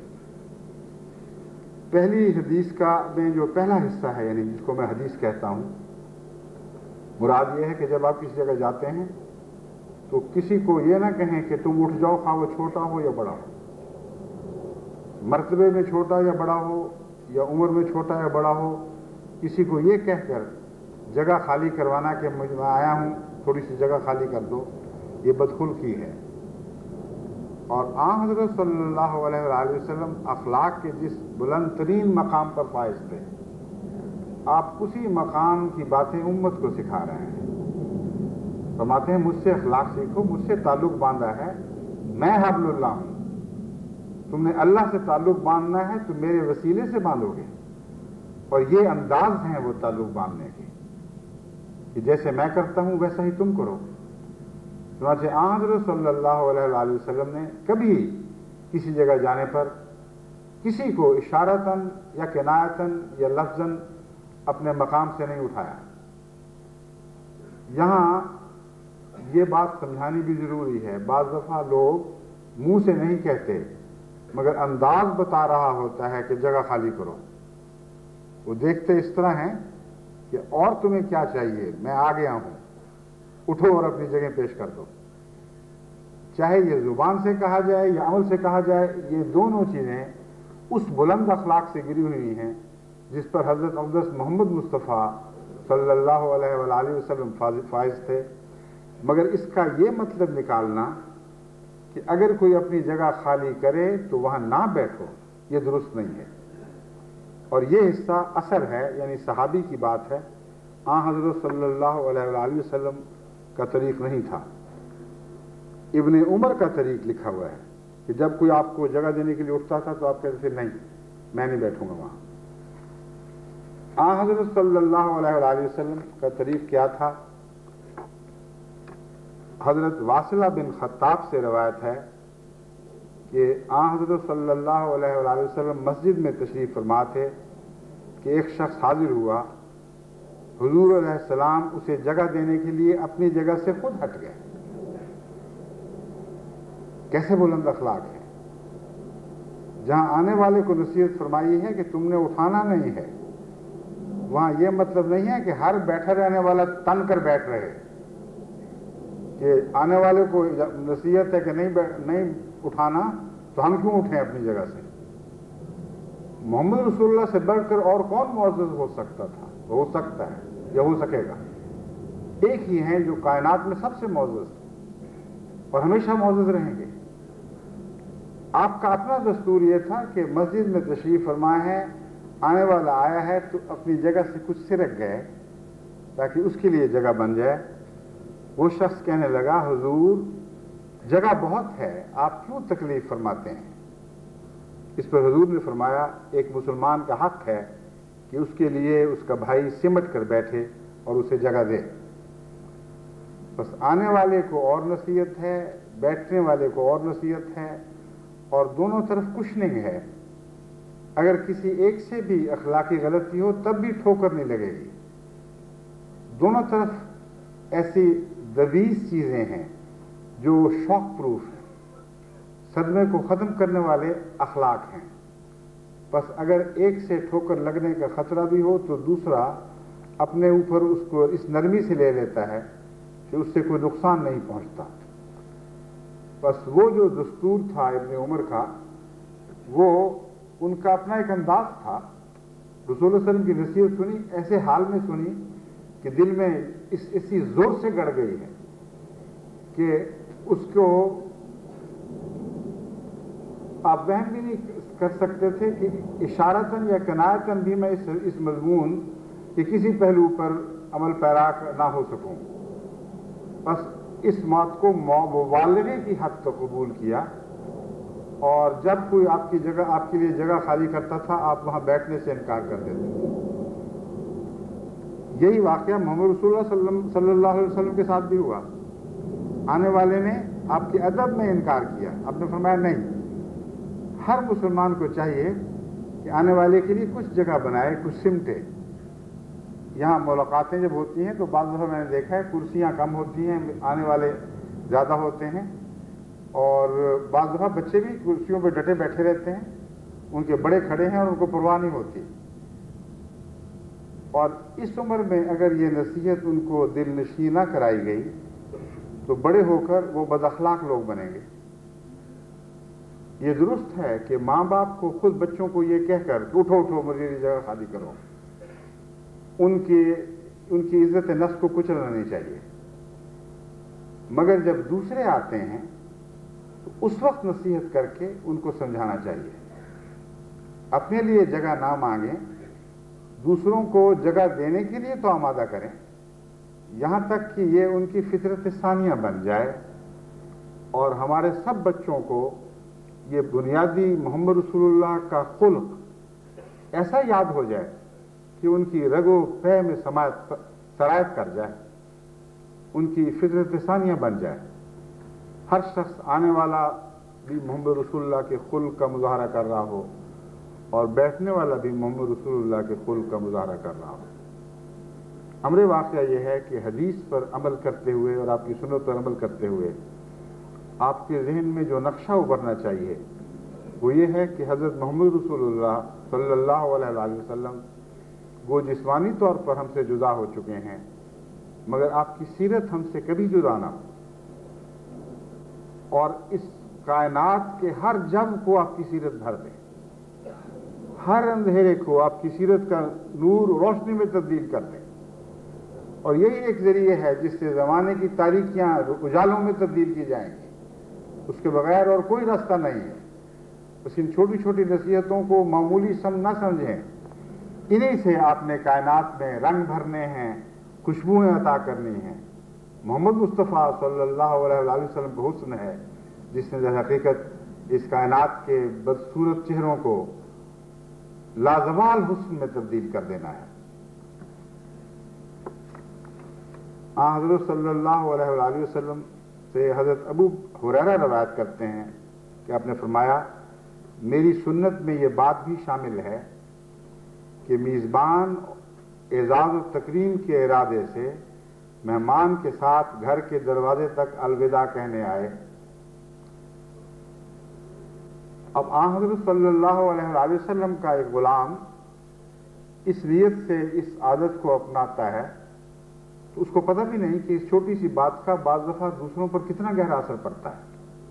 پہلی حدیث کا میں جو پہلا حصہ ہے، یعنی جس کو میں حدیث کہتا ہوں، مراد یہ ہے کہ جب آپ کسی جگہ جاتے ہیں تو کسی کو یہ نہ کہیں کہ تم اٹھ جاؤ، خواہ وہ چھوٹا ہو یا بڑا ہو، مرتبے میں چھوٹا یا بڑا ہو یا عمر میں چھوٹا یا بڑا ہو. کسی کو یہ کہہ کر جگہ خالی کروانا کہ میں آیا ہوں تھوڑی سی جگہ خالی کر دو، یہ بدخلقی ہے. اور حضرت صلی اللہ علیہ وآلہ وسلم اخلاق کے جس بلند ترین مقام پر فائز تھے، آپ اسی مقام کی باتیں امت کو سکھا رہے ہیں. فرماتے ہیں مجھ سے اخلاق سیکھو، مجھ سے تعلق باندھا ہے، میں حبل اللہ ہوں. تم نے اللہ سے تعلق باندھنا ہے تو میرے وسیلے سے باندھو گے، اور یہ انداز ہیں وہ تعلق باندھنے کے کہ جیسے میں کرتا ہوں ویسا ہی تم کرو. چنانچہ حضرت صلی اللہ علیہ وآلہ وسلم نے کبھی کسی جگہ جانے پر کسی کو اشارتاً یا کنایتاً یا لفظاً اپنے مقام سے نہیں اٹھایا. یہاں یہ بات سمجھانی بھی ضروری ہے، بعض دفعہ لوگ منہ سے نہیں کہتے مگر انداز بتا رہا ہوتا ہے کہ جگہ خالی کرو. وہ دیکھتے اس طرح ہیں کہ اور تمہیں کیا چاہیے، میں آ گیا ہوں، اٹھو اور اپنی جگہ پیش کر دو. چاہے یہ زبان سے کہا جائے یا عمل سے کہا جائے، یہ دونوں چیزیں اس بلند اخلاق سے گری ہوئی ہیں جس پر حضرت اقدس محمد مصطفیٰ صلی اللہ علیہ وآلہ وسلم فائز تھے. مگر اس کا یہ مطلب نکالنا کہ اگر کوئی اپنی جگہ خالی کرے تو وہاں نہ بیٹھو، یہ درست نہیں ہے. اور یہ حصہ اثر ہے، یعنی صحابی کی بات ہے، حضرت صلی اللہ علیہ وآلہ وسلم کا طریق نہیں تھا. ابن عمر کا طریق لکھا ہوا ہے کہ جب کوئی آپ کو جگہ دینے کے لیے اٹھتا تھا تو آپ کہتے تھے نہیں، میں نہیں بیٹھوں گا وہاں. حضرت صلی اللہ علیہ وآلہ وسلم کا طریق کیا تھا؟ حضرت واصلہ بن خطاب سے روایت ہے کہ حضرت صلی اللہ علیہ وآلہ وسلم مسجد میں تشریف فرما تھے کہ ایک شخص حاضر ہوا. حضور علیہ السلام اسے جگہ دینے کے لیے اپنی جگہ سے خود ہٹ گئے. کیسے بلند اخلاق ہے! جہاں آنے والے کو نصیحت فرمائی ہے کہ تم نے اٹھانا نہیں ہے، وہاں یہ مطلب نہیں ہے کہ ہر بیٹھا رہنے والا تن کر بیٹھ رہے، کہ آنے والے کو نصیحت ہے کہ نہیں اٹھانا تو ہم کیوں اٹھیں اپنی جگہ سے. محمد رسول اللہ سے بڑھ کر اور کون معزز ہو سکتا تھا، ہو سکتا ہے یا ہو سکے گا. ایک ہی ہیں جو کائنات میں سب سے معزز اور ہمیشہ معزز رہیں گے. آپ کا اپنا دستور یہ تھا کہ مسجد میں تشریف فرمائے ہیں، آنے والا آیا ہے تو اپنی جگہ سے کچھ سرک گئے تاکہ اس کے لیے جگہ بن جائے. وہ شخص کہنے لگا حضور جگہ بہت ہے، آپ کیوں تکلیف فرماتے ہیں؟ اس پر حضور نے فرمایا ایک مسلمان کا حق ہے کہ اس کے لیے اس کا بھائی سمٹ کر بیٹھے اور اسے جگہ دے. بس آنے والے کو اور نصیحت ہے، بیٹھنے والے کو اور نصیحت ہے، اور دونوں طرف کشننگ ہے. اگر کسی ایک سے بھی اخلاقی غلطی ہو تب بھی ٹھوکر نہیں لگے گی. دونوں طرف ایسی دویز چیزیں ہیں جو شاک پروف ہیں، صدمے کو ختم کرنے والے اخلاق ہیں. بس اگر ایک سے ٹھوکر لگنے کا خطرہ بھی ہو تو دوسرا اپنے اوپر اس کو اس نرمی سے لے لیتا ہے کہ اس سے کوئی نقصان نہیں پہنچتا. بس وہ جو دستور تھا ابن عمر کا، وہ ان کا اپنا ایک انداز تھا. رسول اللہ علیہ وسلم کی نصیحت سنی، ایسے حال میں سنی کہ دل میں اسی زور سے گڑ گئی ہے کہ اس کو آپ وہم بھی نہیں کر سکتے تھے کہ اشارتاً یا کنایتاً بھی میں اس مضمون کے کسی پہلو پر عمل پیرا نہ ہو سکوں، بس اس بات کو مبالغے کی حد تک قبول کیا، اور جب کوئی آپ کی جگہ، آپ کے لیے جگہ خالی کرتا تھا، آپ وہاں بیٹھنے سے انکار کر دیتے تھے۔ یہی واقعہ محمد رسول اللہ صلی اللہ علیہ وسلم کے ساتھ بھی ہوا۔ آنے والے نے آپ کے ادب میں انکار کیا، آپ نے فرمایا نہیں، ہر مسلمان کو چاہیے کہ آنے والے کے لیے کچھ جگہ بنائے، کچھ سمٹے۔ یہاں ملاقاتیں جب ہوتی ہیں تو بعض دفعہ میں نے دیکھا ہے کرسیاں کم ہوتی ہیں، آنے والے زیادہ ہوتے ہیں، اور بعض دفعہ بچے بھی کرسیوں پہ ڈٹے بیٹھے رہتے ہیں، ان کے بڑے کھڑے ہیں اور ان کو پرواہ نہیں ہوتی۔ اور اس عمر میں اگر یہ نصیحت ان کو دل نشین نہ کرائی گئی تو بڑے ہو کر وہ بد اخلاق لوگ بنیں گے۔ یہ درست ہے کہ ماں باپ کو خود بچوں کو یہ کہہ کر کہ اٹھو اٹھو مجھے جگہ خالی کرو، ان کی عزت نفس کو کچلنا نہیں چاہیے، مگر جب دوسرے آتے ہیں تو اس وقت نصیحت کر کے ان کو سمجھانا چاہیے۔ اپنے لیے جگہ نہ مانگیں، دوسروں کو جگہ دینے کے لیے تو آمادہ کریں، یہاں تک کہ یہ ان کی فطرت ثانیہ بن جائے، اور ہمارے سب بچوں کو یہ بنیادی محمد رسول اللہ کا خلق ایسا یاد ہو جائے کہ ان کی رگ و پے میں سرایت کر جائے، ان کی فطرت ثانیہ بن جائے۔ ہر شخص آنے والا بھی محمد رسول اللہ کے خلق کا مظاہرہ کر رہا ہو، اور بیٹھنے والا بھی محمد رسول اللہ کے خلق کا مظاہرہ کر رہا ہو۔ امر واقعہ یہ ہے کہ حدیث پر عمل کرتے ہوئے اور آپ کی سنت پر عمل کرتے ہوئے آپ کے ذہن میں جو نقشہ ابھرنا چاہیے وہ یہ ہے کہ حضرت محمد رسول اللہ صلی اللہ علیہ وآلہ وسلم وہ جسمانی طور پر ہم سے جدا ہو چکے ہیں، مگر آپ کی سیرت ہم سے کبھی جدا نہ ہو، اور اس کائنات کے ہر جم کو آپ کی سیرت بھر دیں، ہر اندھیرے کو آپ کی سیرت کا نور روشنی میں تبدیل کر دیں، اور یہی ایک ذریعہ ہے جس سے زمانے کی تاریکیاں اجالوں میں تبدیل کی جائیں گی، اس کے بغیر اور کوئی راستہ نہیں ہے۔ بس ان چھوٹی چھوٹی نصیحتوں کو معمولی نہ سمجھیں، انہی سے آپ نے کائنات میں رنگ بھرنے ہیں، خوشبوئیں عطا کرنی ہیں۔ محمد مصطفیٰ صلی اللہ علیہ وآلہ وسلم کا حسن ہے جس نے در حقیقت اس کائنات کے بدصورت چہروں کو لازوال حسن میں تبدیل کر دینا ہے۔ حضرت صلی اللہ علیہ وآلہ وسلم سے حضرت ابو ہریرہ روایت کرتے ہیں کہ آپ نے فرمایا، میری سنت میں یہ بات بھی شامل ہے کہ میزبان اعزاز و تکریم کے ارادے سے مہمان کے ساتھ گھر کے دروازے تک الوداع کہنے آئے۔ اب حضرت صلی اللہ علیہ وآلہ وسلم کا ایک غلام اس نیت سے اس عادت کو اپناتا ہے تو اس کو پتہ بھی نہیں کہ اس چھوٹی سی بات کا بعض دفعہ دوسروں پر کتنا گہرا اثر پڑتا ہے۔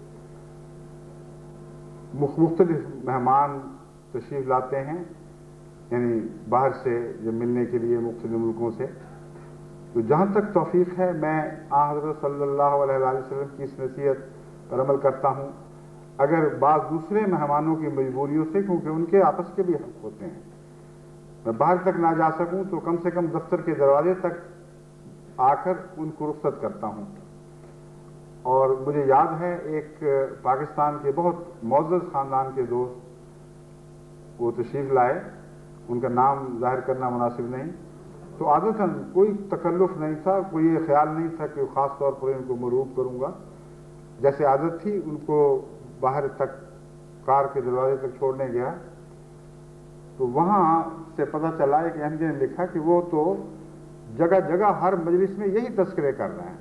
مختلف مہمان تشریف لاتے ہیں، یعنی باہر سے جب ملنے کے لیے مختلف ملکوں سے، تو جہاں تک توفیق ہے میں حضرت صلی اللہ علیہ وآلہ وسلم کی اس نصیحت پر عمل کرتا ہوں۔ اگر بعض دوسرے مہمانوں کی مجبوریوں سے، کیونکہ ان کے آپس کے بھی حق ہوتے ہیں، میں باہر تک نہ جا سکوں تو کم سے کم دفتر کے دروازے تک آ کر ان کو رخصت کرتا ہوں۔ اور مجھے یاد ہے ایک پاکستان کے بہت معزز خاندان کے دوست وہ تشریف لائے، ان کا نام ظاہر کرنا مناسب نہیں، تو عادتاً کوئی تکلف نہیں تھا، کوئی یہ خیال نہیں تھا کہ خاص طور پر ان کو مروب کروں گا، جیسے عادت تھی ان کو باہر تک کار کے دروازے تک چھوڑنے گیا تو وہاں سے پتہ چلا، ایک احمدی نے لکھا کہ وہ تو جگہ جگہ ہر مجلس میں یہی تذکرے کر رہے ہیں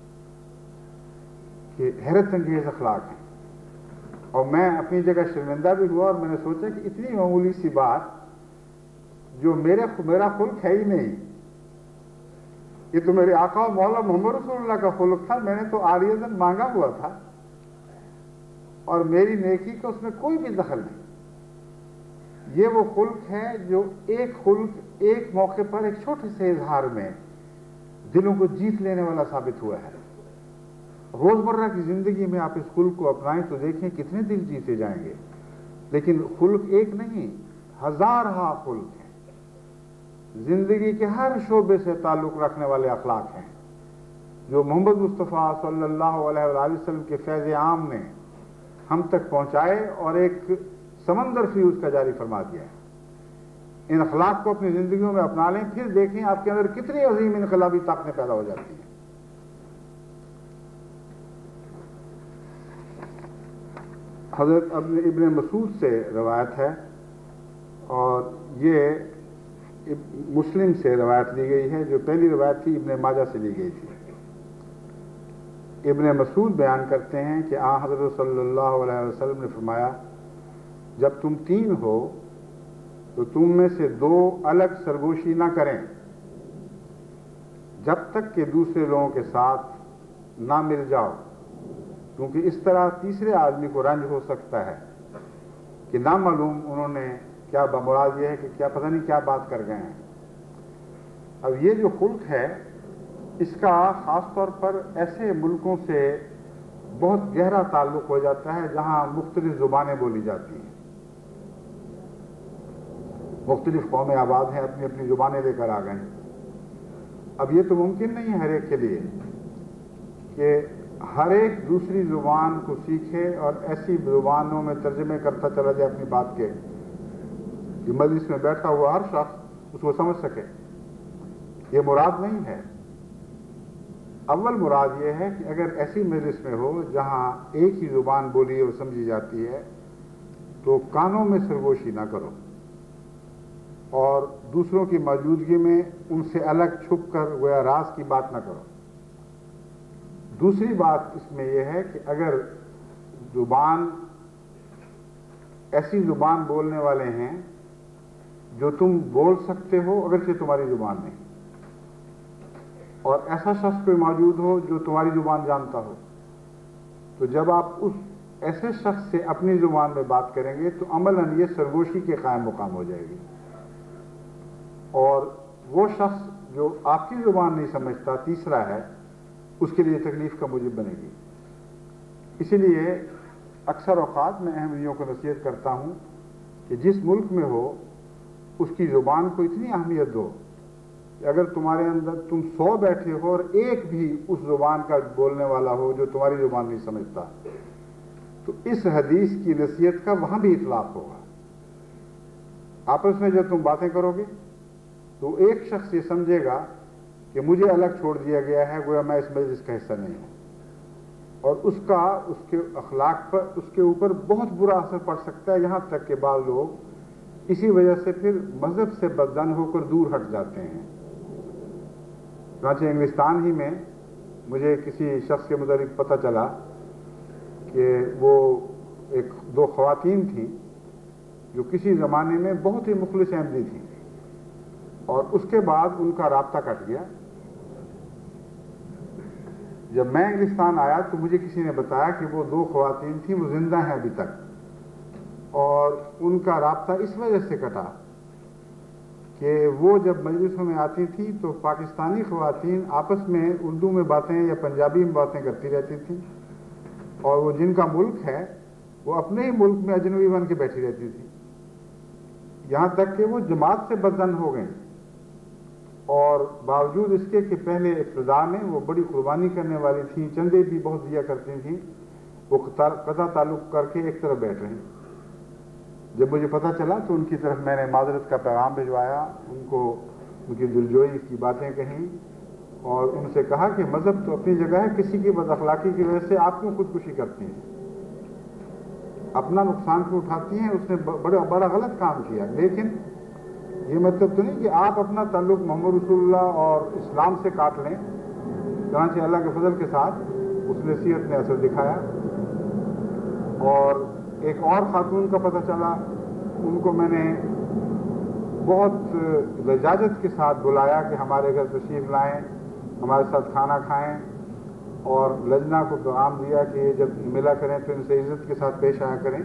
کہ حیرت انگیز اخلاق ہیں۔ اور میں اپنی جگہ شرمندہ بھی ہوا، اور میں نے سوچا کہ اتنی معمولی سی بات جو میرا خلق ہے ہی نہیں، یہ تو میرے آقا و مولا محمد رسول اللہ کا خلق تھا، میں نے تو عاریضاً مانگا ہوا تھا، اور میری نیکی کا اس میں کوئی بھی دخل نہیں۔ یہ وہ خلق ہے جو ایک خلق ایک موقع پر ایک چھوٹے سے اظہار میں دلوں کو جیت لینے والا ثابت ہوا ہے۔ روزمرہ کی زندگی میں آپ اس خلق کو اپنائیں تو دیکھیں کتنے دل جیتے جائیں گے۔ لیکن خلق ایک نہیں، ہزارہ خلق ہیں، زندگی کے ہر شعبے سے تعلق رکھنے والے اخلاق ہیں جو محمد مصطفیٰ صلی اللہ علیہ وآلہ وسلم کے فیض عام نے ہم تک پہنچائے اور ایک سمندر فیوز کا جاری فرما دیا ہے۔ ان اخلاق کو اپنی زندگیوں میں اپنا لیں، پھر دیکھیں آپ کے اندر کتنی عظیم انقلابی طاقتیں پیدا ہو جاتی ہیں۔ حضرت ابن مسعود سے روایت ہے، اور یہ مسلم سے روایت لی گئی ہے، جو پہلی روایت تھی ابن ماجہ سے لی گئی تھی۔ ابن مسعود بیان کرتے ہیں کہ حضرت صلی اللہ علیہ وسلم نے فرمایا، جب تم تین ہو تو تم میں سے دو الگ سرگوشی نہ کریں جب تک کہ دوسرے لوگوں کے ساتھ نہ مل جاؤ، کیونکہ اس طرح تیسرے آدمی کو رنج ہو سکتا ہے کہ نامعلوم انہوں نے کیا، بمراد یہ ہے کہ کیا پتہ نہیں کیا بات کر گئے ہیں۔ اب یہ جو خلق ہے اس کا خاص طور پر ایسے ملکوں سے بہت گہرا تعلق ہو جاتا ہے جہاں مختلف زبانیں بولی جاتی ہیں، مختلف قومیں آباد ہیں، اپنی اپنی زبانیں لے کر آ گئے ہیں۔ اب یہ تو ممکن نہیں ہے ہر ایک کے لیے کہ ہر ایک دوسری زبان کو سیکھے اور ایسی زبانوں میں ترجمے کرتا چلا جائے اپنی بات کے کہ مجلس میں بیٹھا ہوا ہر شخص اس کو سمجھ سکے۔ یہ مراد نہیں ہے۔ اول مراد یہ ہے کہ اگر ایسی مجلس میں ہو جہاں ایک ہی زبان بولی اور سمجھی جاتی ہے تو کانوں میں سرگوشی نہ کرو اور دوسروں کی موجودگی میں ان سے الگ چھپ کر گویا راز کی بات نہ کرو۔ دوسری بات اس میں یہ ہے کہ اگر ایسی زبان بولنے والے ہیں جو تم بول سکتے ہو اگرچہ تمہاری زبان نہیں، اور ایسا شخص کوئی موجود ہو جو تمہاری زبان جانتا ہو، تو جب آپ اس ایسے شخص سے اپنی زبان میں بات کریں گے تو عملاً یہ سرگوشی کے قائم مقام ہو جائے گی، اور وہ شخص جو آپ کی زبان نہیں سمجھتا تیسرا ہے، اس کے لیے تکلیف کا موجب بنے گی۔ اسی لیے اکثر اوقات میں احمدیوں کو نصیحت کرتا ہوں کہ جس ملک میں ہو اس کی زبان کو اتنی اہمیت دو کہ اگر تمہارے اندر تم 100 بیٹھے ہو اور ایک بھی اس زبان کا بولنے والا ہو جو تمہاری زبان نہیں سمجھتا، تو اس حدیث کی نصیحت کا وہاں بھی اطلاق ہوگا۔ آپس میں جب تم باتیں کرو گے تو ایک شخص یہ سمجھے گا کہ مجھے الگ چھوڑ دیا گیا ہے، گویا میں اس مجلس کا حصہ نہیں ہوں، اور اس کے اخلاق پر، اس کے اوپر بہت برا اثر پڑ سکتا ہے، یہاں تک کہ بعض لوگ اسی وجہ سے پھر مذہب سے بددن ہو کر دور ہٹ جاتے ہیں۔ چنانچہ انگلستان ہی میں مجھے کسی شخص کے متعلق پتہ چلا کہ وہ دو خواتین تھیں جو کسی زمانے میں بہت ہی مخلص احمدی تھیں، اور اس کے بعد ان کا رابطہ کٹ گیا۔ جب میں انگلستان آیا تو مجھے کسی نے بتایا کہ وہ 2 خواتین تھیں، وہ زندہ ہیں ابھی تک، اور ان کا رابطہ اس وجہ سے کٹا کہ وہ جب مجلسوں میں آتی تھیں تو پاکستانی خواتین آپس میں اردو میں باتیں یا پنجابی میں باتیں کرتی رہتی تھیں، اور وہ جن کا ملک ہے وہ اپنے ہی ملک میں اجنبی بن کے بیٹھی رہتی تھی، یہاں تک کہ وہ جماعت سے بدزن ہو گئیں، اور باوجود اس کے کہ پہلے ابتدا میں وہ بڑی قربانی کرنے والی تھیں، چندے بھی بہت دیا کرتی تھیں، وہ قطع تعلق کر کے ایک طرف بیٹھ رہے ہیں۔ جب مجھے پتہ چلا تو ان کی طرف میں نے معذرت کا پیغام بھجوایا، ان کو ان کی دلجوئی کی باتیں کہیں، اور ان سے کہا کہ مذہب تو اپنی جگہ ہے، کسی کی بد اخلاقی کی وجہ سے آپ کیوں خودکشی کرتی ہیں، اپنا نقصان کیوں اٹھاتی ہیں؟ اس نے بڑا غلط کام کیا، لیکن یہ مطلب تو نہیں کہ آپ اپنا تعلق محمد رسول اللہ اور اسلام سے کاٹ لیں۔ چنانچہ اللہ کے فضل کے ساتھ اس نصیحت نے اثر دکھایا، اور ایک اور خاتون کا پتہ چلا، ان کو میں نے بہت لجاجت کے ساتھ بلایا کہ ہمارے گھر تشریف لائیں، ہمارے ساتھ کھانا کھائیں، اور لجنا کو پیغام دیا کہ جب ملا کریں تو ان سے عزت کے ساتھ پیش آیا کریں۔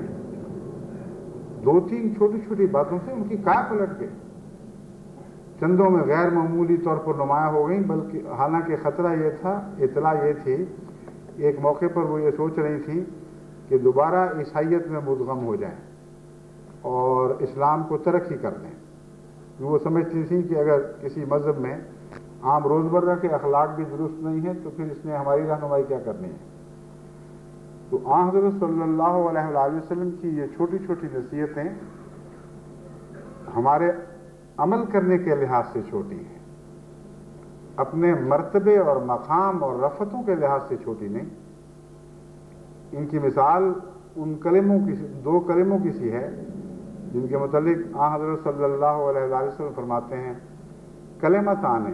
2-3 چھوٹی چھوٹی باتوں سے ان کی کائے پلٹ گئی، چندوں میں غیر معمولی طور پر نمایاں ہو گئیں، بلکہ حالانکہ خطرہ یہ تھا، اطلاع یہ تھی، ایک موقع پر وہ یہ سوچ رہی تھیں کہ دوبارہ عیسائیت میں مدغم ہو جائیں، اور اسلام کو ترقی کر دیں. وہ سمجھتی تھیں کہ اگر کسی مذہب میں عام روزمرہ کے اخلاق بھی درست نہیں ہیں تو پھر اس نے ہماری رہنمائی کیا کرنی ہے. تو حضرت صلی اللہ علیہ وآلہ وسلم کی یہ چھوٹی چھوٹی نصیحتیں ہمارے عمل کرنے کے لحاظ سے چھوٹی ہیں، اپنے مرتبے اور مقام اور رفتوں کے لحاظ سے چھوٹی نہیں. ان کی مثال ان کلموں کی، دو کلموں کی سی ہے جن کے متعلق حضرت صلی اللہ علیہ وآلہ وسلم فرماتے ہیں کلمتان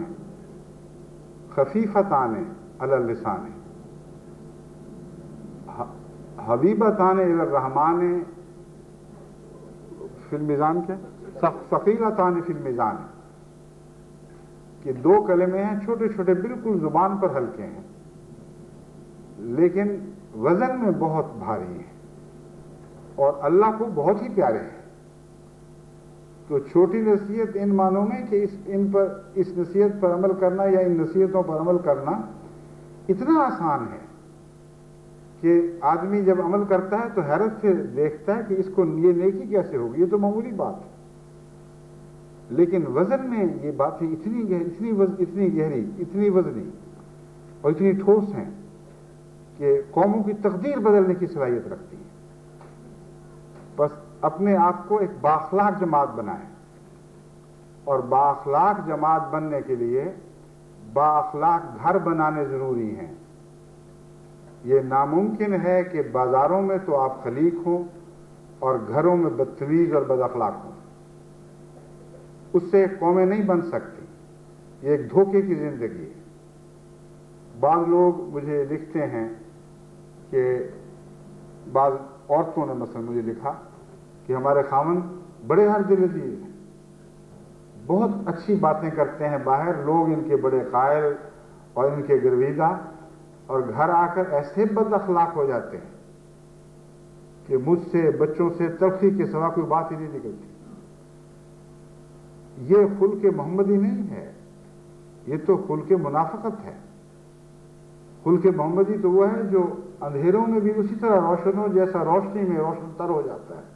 خفیفتان علی اللسان حبیبتان الی الرحمن فی المیزان، کے ثقیلتان فی المیزان، کہ دو کلمے ہیں چھوٹے چھوٹے، بالکل زبان پر ہلکے ہیں لیکن وزن میں بہت بھاری ہیں اور اللہ کو بہت ہی پیارے ہیں. تو چھوٹی نصیحت ان معنوں میں کہ اس نصیحت پر عمل کرنا یا ان نصیحتوں پر عمل کرنا اتنا آسان ہے کہ آدمی جب عمل کرتا ہے تو حیرت سے دیکھتا ہے کہ اس کو یہ نیکی کیسے ہوگی، یہ تو معمولی بات ہے. لیکن وزن میں یہ باتیں اتنی گہری، اتنی وزنی اور اتنی ٹھوس ہیں کہ قوموں کی تقدیر بدلنے کی صلاحیت رکھتی ہیں. بس اپنے آپ کو ایک بااخلاق جماعت بنائیں، اور بااخلاق جماعت بننے کے لیے بااخلاق گھر بنانے ضروری ہیں. یہ ناممکن ہے کہ بازاروں میں تو آپ خلیق ہوں اور گھروں میں بدتمیز اور بد اخلاق ہوں. اس سے قومیں نہیں بن سکتی. یہ ایک دھوکے کی زندگی ہے. بعض لوگ مجھے لکھتے ہیں کہ بعض عورتوں نے مثلا مجھے لکھا کہ ہمارے خاوند بڑے ہر دل عزیز ہیں، بہت اچھی باتیں کرتے ہیں باہر، لوگ ان کے بڑے قائل اور ان کے گرویدہ، اور گھر آ کر ایسے بد اخلاق ہو جاتے ہیں کہ مجھ سے، بچوں سے تلخی کے سوا کوئی بات ہی نہیں نکلتی. یہ خلق محمدی نہیں ہے، یہ تو خلق منافقت ہے. خلق محمدی تو وہ ہے جو اندھیروں میں بھی اسی طرح روشن ہو جیسا روشنی میں روشن تر ہو جاتا ہے،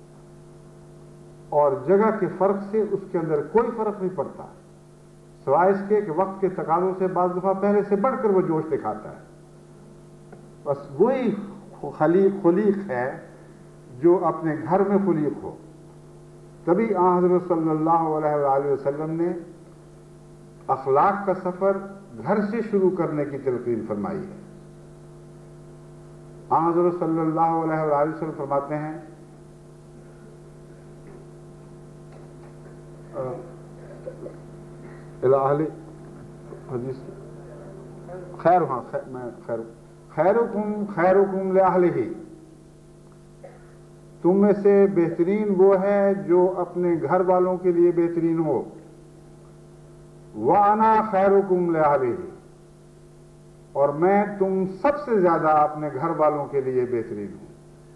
اور جگہ کے فرق سے اس کے اندر کوئی فرق نہیں پڑتا، سوائے اس کے کہ وقت کے تقاضوں سے بعض دفعہ پہلے سے بڑھ کر وہ جوش دکھاتا ہے. بس وہی خلیق ہے جو اپنے گھر میں خلیق ہو. تبھی حضرت صلی اللہ علیہ وآلہ وسلم نے اخلاق کا سفر گھر سے شروع کرنے کی تلقین فرمائی ہے. حضرت صلی اللہ علیہ وآلہ وسلم فرماتے ہیں حدیث خیرکم لأہلہ، تم میں سے بہترین وہ ہے جو اپنے گھر والوں کے لیے بہترین ہو. وَأَنَا خَيْرُكُمْ لِأَهْلِهِ، اور میں تم سب سے زیادہ اپنے گھر والوں کے لیے بہترین ہوں.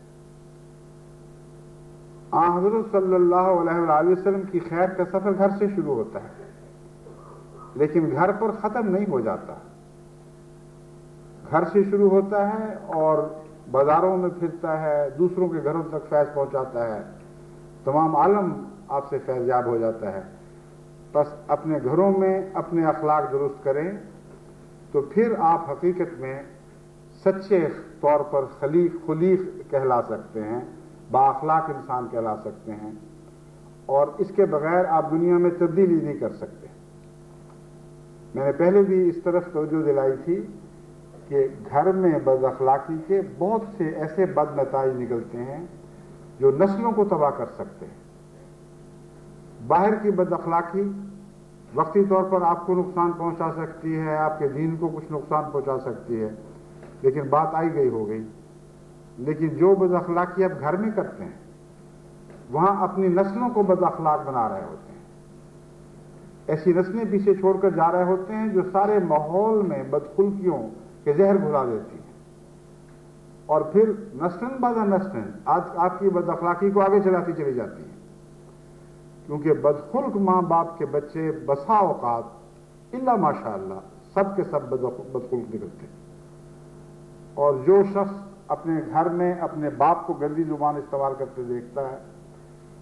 حضرت صلی اللہ علیہ وآلہ وسلم کی خیر کا سفر گھر سے شروع ہوتا ہے، لیکن گھر پر ختم نہیں ہو جاتا. گھر سے شروع ہوتا ہے اور بازاروں میں پھرتا ہے، دوسروں کے گھروں تک فیض پہنچاتا ہے، تمام عالم آپ سے فیضیاب ہو جاتا ہے. بس اپنے گھروں میں اپنے اخلاق درست کریں تو پھر آپ حقیقت میں سچے طور پر خلیق کہلا سکتے ہیں، بااخلاق انسان کہلا سکتے ہیں، اور اس کے بغیر آپ دنیا میں تبدیلی نہیں کر سکتے. میں نے پہلے بھی اس طرف توجہ دلائی تھی کہ گھر میں بد اخلاقی کے بہت سے ایسے بد نتائج نکلتے ہیں جو نسلوں کو تباہ کر سکتے ہیں. باہر کی بد اخلاقی وقتی طور پر آپ کو نقصان پہنچا سکتی ہے، آپ کے دین کو کچھ نقصان پہنچا سکتی ہے، لیکن بات آئی گئی ہو گئی. لیکن جو بد اخلاقی آپ گھر میں کرتے ہیں وہاں اپنی نسلوں کو بد اخلاق بنا رہے ہوتے ہیں. ایسی نسلیں پیچھے چھوڑ کر جا رہے ہوتے ہیں جو سارے ماحول میں بدخلقیوں کے زہر گھلا دیتی ہیں، اور پھر نسلن بعد نسلن آج آپ کی بد اخلاقی کو آگے چلاتی چلی جاتی ہیں. کیونکہ بدخلق ماں باپ کے بچے بسا اوقات الا ماشاء اللہ سب کے سب بدخلق نکلتے ہیں. اور جو شخص اپنے گھر میں اپنے باپ کو گندی زبان استعمال کرتے دیکھتا ہے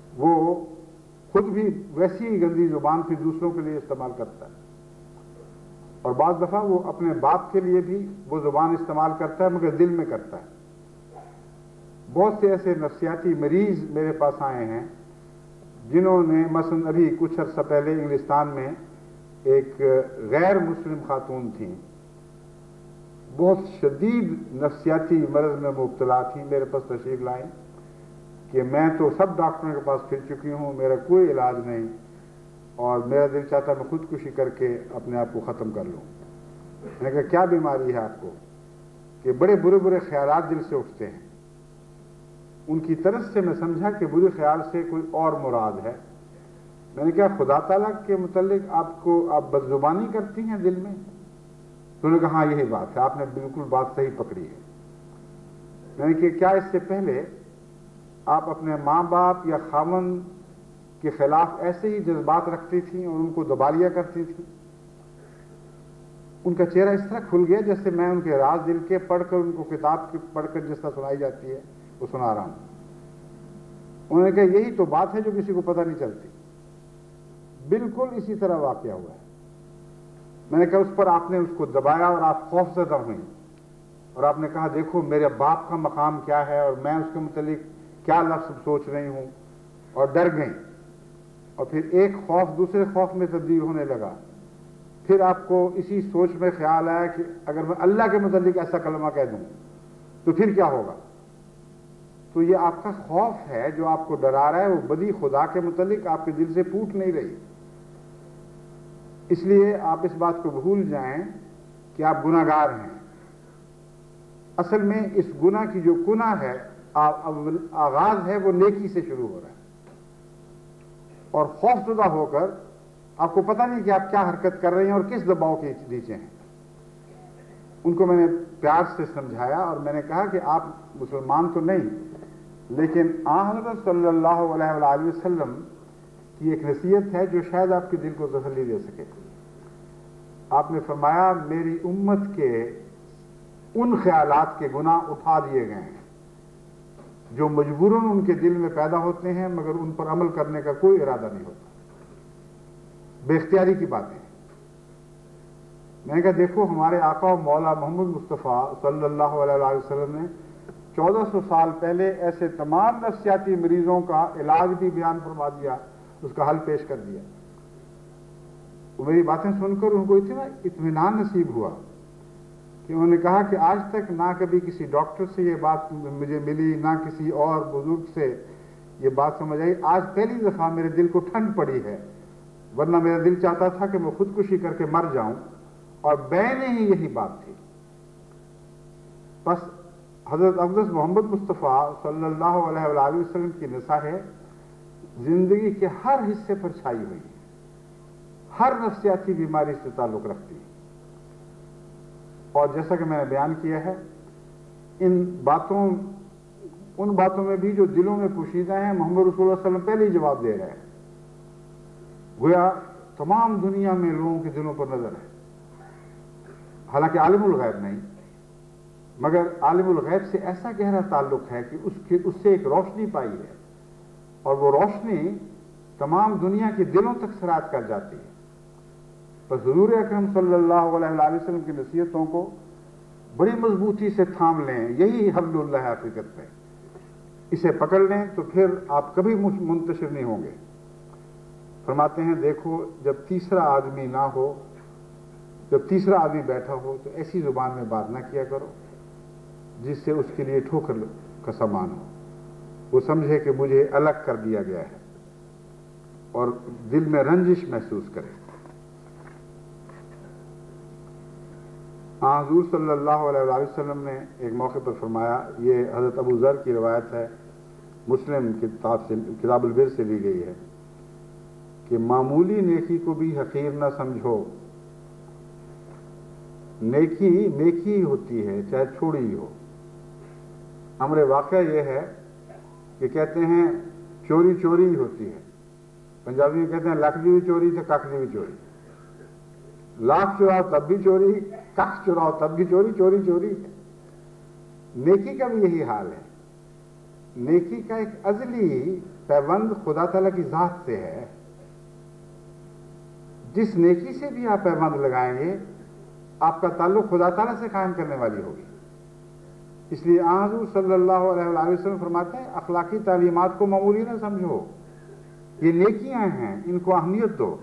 وہ خود بھی ویسی ہی گندی زبان پھر دوسروں کے لیے استعمال کرتا ہے، اور بعض دفعہ وہ اپنے باپ کے لیے بھی وہ زبان استعمال کرتا ہے مگر دل میں کرتا ہے۔ بہت سے ایسے نفسیاتی مریض میرے پاس آئے ہیں جنہوں نے مثلا ابھی کچھ عرصہ پہلے انگلستان میں ایک غیر مسلم خاتون تھیں، بہت شدید نفسیاتی مرض میں مبتلا تھیں، میرے پاس تشریف لائیں کہ میں تو سب ڈاکٹروں کے پاس پھر چکی ہوں، میرا کوئی علاج نہیں، اور میرا دل چاہتا ہے میں خودکشی کر کے اپنے آپ کو ختم کر لوں۔ میں نے کہا کیا بیماری ہے آپ کو؟ کہ بڑے برے برے خیالات دل سے اٹھتے ہیں۔ ان کی طرف سے میں سمجھا کہ برے خیال سے کوئی اور مراد ہے۔ میں نے کہا خدا تعالیٰ کے متعلق آپ بدزبانی کرتی ہیں دل میں؟ تو انہوں نے کہا ہاں یہی بات ہے، آپ نے بالکل بات صحیح پکڑی ہے۔ میں نے کہا کیا اس سے پہلے آپ اپنے ماں باپ یا خاوند کے خلاف ایسے ہی جذبات رکھتی تھیں اور ان کو دبا لیا کرتی تھیں؟ ان کا چہرہ اس طرح کھل گیا جیسے میں ان کے راز دل کے پڑھ کر ان کو کتاب پڑھ کر جس طرح سنائی جاتی ہے وہ سنا رہا ہوں۔ انہوں نے کہا یہی تو بات ہے جو کسی کو پتہ نہیں چلتی، بالکل اسی طرح واقعہ ہوا ہے۔ میں نے کہا اس پر آپ نے اس کو دبایا اور آپ خوف زدہ ہوئیں، اور آپ نے کہا دیکھو میرے باپ کا مقام کیا ہے اور میں اس کے متعلق کیا لفظ سوچ رہی ہوں، اور ڈر گئیں، اور پھر ایک خوف دوسرے خوف میں تبدیل ہونے لگا۔ پھر آپ کو اسی سوچ میں خیال آیا کہ اگر میں اللہ کے متعلق ایسا کلمہ کہہ دوں تو پھر کیا ہوگا؟ تو یہ آپ کا خوف ہے جو آپ کو ڈرا رہا ہے، وہ بدی خدا کے متعلق آپ کے دل سے پھوٹ نہیں رہی۔ اس لیے آپ اس بات کو بھول جائیں کہ آپ گناہ گار ہیں۔ اصل میں اس گناہ کی جو گناہ ہے آغاز ہے وہ نیکی سے شروع ہو رہا ہے، اور خوف زدہ ہو کر آپ کو پتہ نہیں کہ آپ کیا حرکت کر رہے ہیں اور کس دباؤ کے نیچے ہیں۔ ان کو میں نے پیار سے سمجھایا اور میں نے کہا کہ آپ مسلمان تو نہیں، لیکن حضرت صلی اللہ علیہ وآلہ وسلم کی ایک نصیحت ہے جو شاید آپ کے دل کو تسلی دے سکے۔ آپ نے فرمایا میری امت کے ان خیالات کے گناہ اٹھا دیے گئے ہیں جو مجبوراً ان کے دل میں پیدا ہوتے ہیں مگر ان پر عمل کرنے کا کوئی ارادہ نہیں ہوتا، بے اختیاری کی باتیں۔ میں نے کہا دیکھو ہمارے آقا و مولا محمد مصطفیٰ صلی اللہ علیہ وآلہ وسلم نے 1400 سال پہلے ایسے تمام نفسیاتی مریضوں کا علاج بھی بیان فرما دیا، اس کا حل پیش کر دیا۔ وہ میری باتیں سن کر ان کو اتنا اطمینان نصیب ہوا کہ انہوں نے کہا کہ آج تک نہ کبھی کسی ڈاکٹر سے یہ بات مجھے ملی، نہ کسی اور بزرگ سے یہ بات سمجھ آئی، آج پہلی دفعہ میرے دل کو ٹھنڈ پڑی ہے، ورنہ میرا دل چاہتا تھا کہ میں خودکشی کر کے مر جاؤں، اور بین ہی یہی بات تھی۔ بس حضرت اقدس محمد مصطفیٰ صلی اللہ علیہ وآلہ وسلم کی نصیحت زندگی کے ہر حصے پر چھائی ہوئی ہے، ہر نفسیاتی بیماری سے تعلق رکھتی ہے، اور جیسا کہ میں نے بیان کیا ہے ان باتوں میں بھی جو دلوں میں پوشیدہ ہیں محمد رسول اللہ صلی اللہ علیہ وسلم پہلے ہی جواب دے رہے ہیں، گویا تمام دنیا میں لوگوں کے دلوں پر نظر ہے، حالانکہ عالم الغیب نہیں، مگر عالم الغیب سے ایسا گہرا تعلق ہے کہ اس سے ایک روشنی پائی ہے، اور وہ روشنی تمام دنیا کے دلوں تک سرایت کر جاتی ہے۔ بس حضور اکرم صلی اللہ علیہ وآلہ وسلم کی نصیحتوں کو بڑی مضبوطی سے تھام لیں، یہی حبل اللہ ہے حقیقت میں، اسے پکڑ لیں تو پھر آپ کبھی منتشر نہیں ہوں گے۔ فرماتے ہیں دیکھو جب تیسرا آدمی نہ ہو، جب تیسرا آدمی بیٹھا ہو تو ایسی زبان میں بات نہ کیا کرو جس سے اس کے لیے ٹھوکر کا سامان ہو، وہ سمجھے کہ مجھے الگ کر دیا گیا ہے اور دل میں رنجش محسوس کرے۔ حضور صلی اللہ علیہ وآلہ وسلم نے ایک موقع پر فرمایا، یہ حضرت ابو ذر کی روایت ہے، مسلم کتاب البر سے لی گئی ہے، کہ معمولی نیکی کو بھی حقیر نہ سمجھو، نیکی ہوتی ہے چاہے چھوڑی ہی ہو۔ امر واقعہ یہ ہے کہ کہتے ہیں چوری چوری ہی ہوتی ہے، پنجابی میں کہتے ہیں لکھ دی بھی چوری تو ککھ دی بھی چوری، لاکھ چراؤ تب بھی چوری، ککھ چراؤ تب بھی چوری، چوری چوری ہے۔ نیکی کا بھی یہی حال ہے، نیکی کا ایک ازلی پیوند خدا تعالیٰ کی ذات سے ہے. جس نیکی سے بھی آپ پیوند لگائیں گے آپ کا تعلق خدا تعالیٰ سے قائم کرنے والی ہوگی. اس لیے حضور صلی اللہ علیہ وآلہ وسلم فرماتے ہیں اخلاقی تعلیمات کو معمولی نہ سمجھو، یہ نیکیاں ہیں، ان کو اہمیت دو.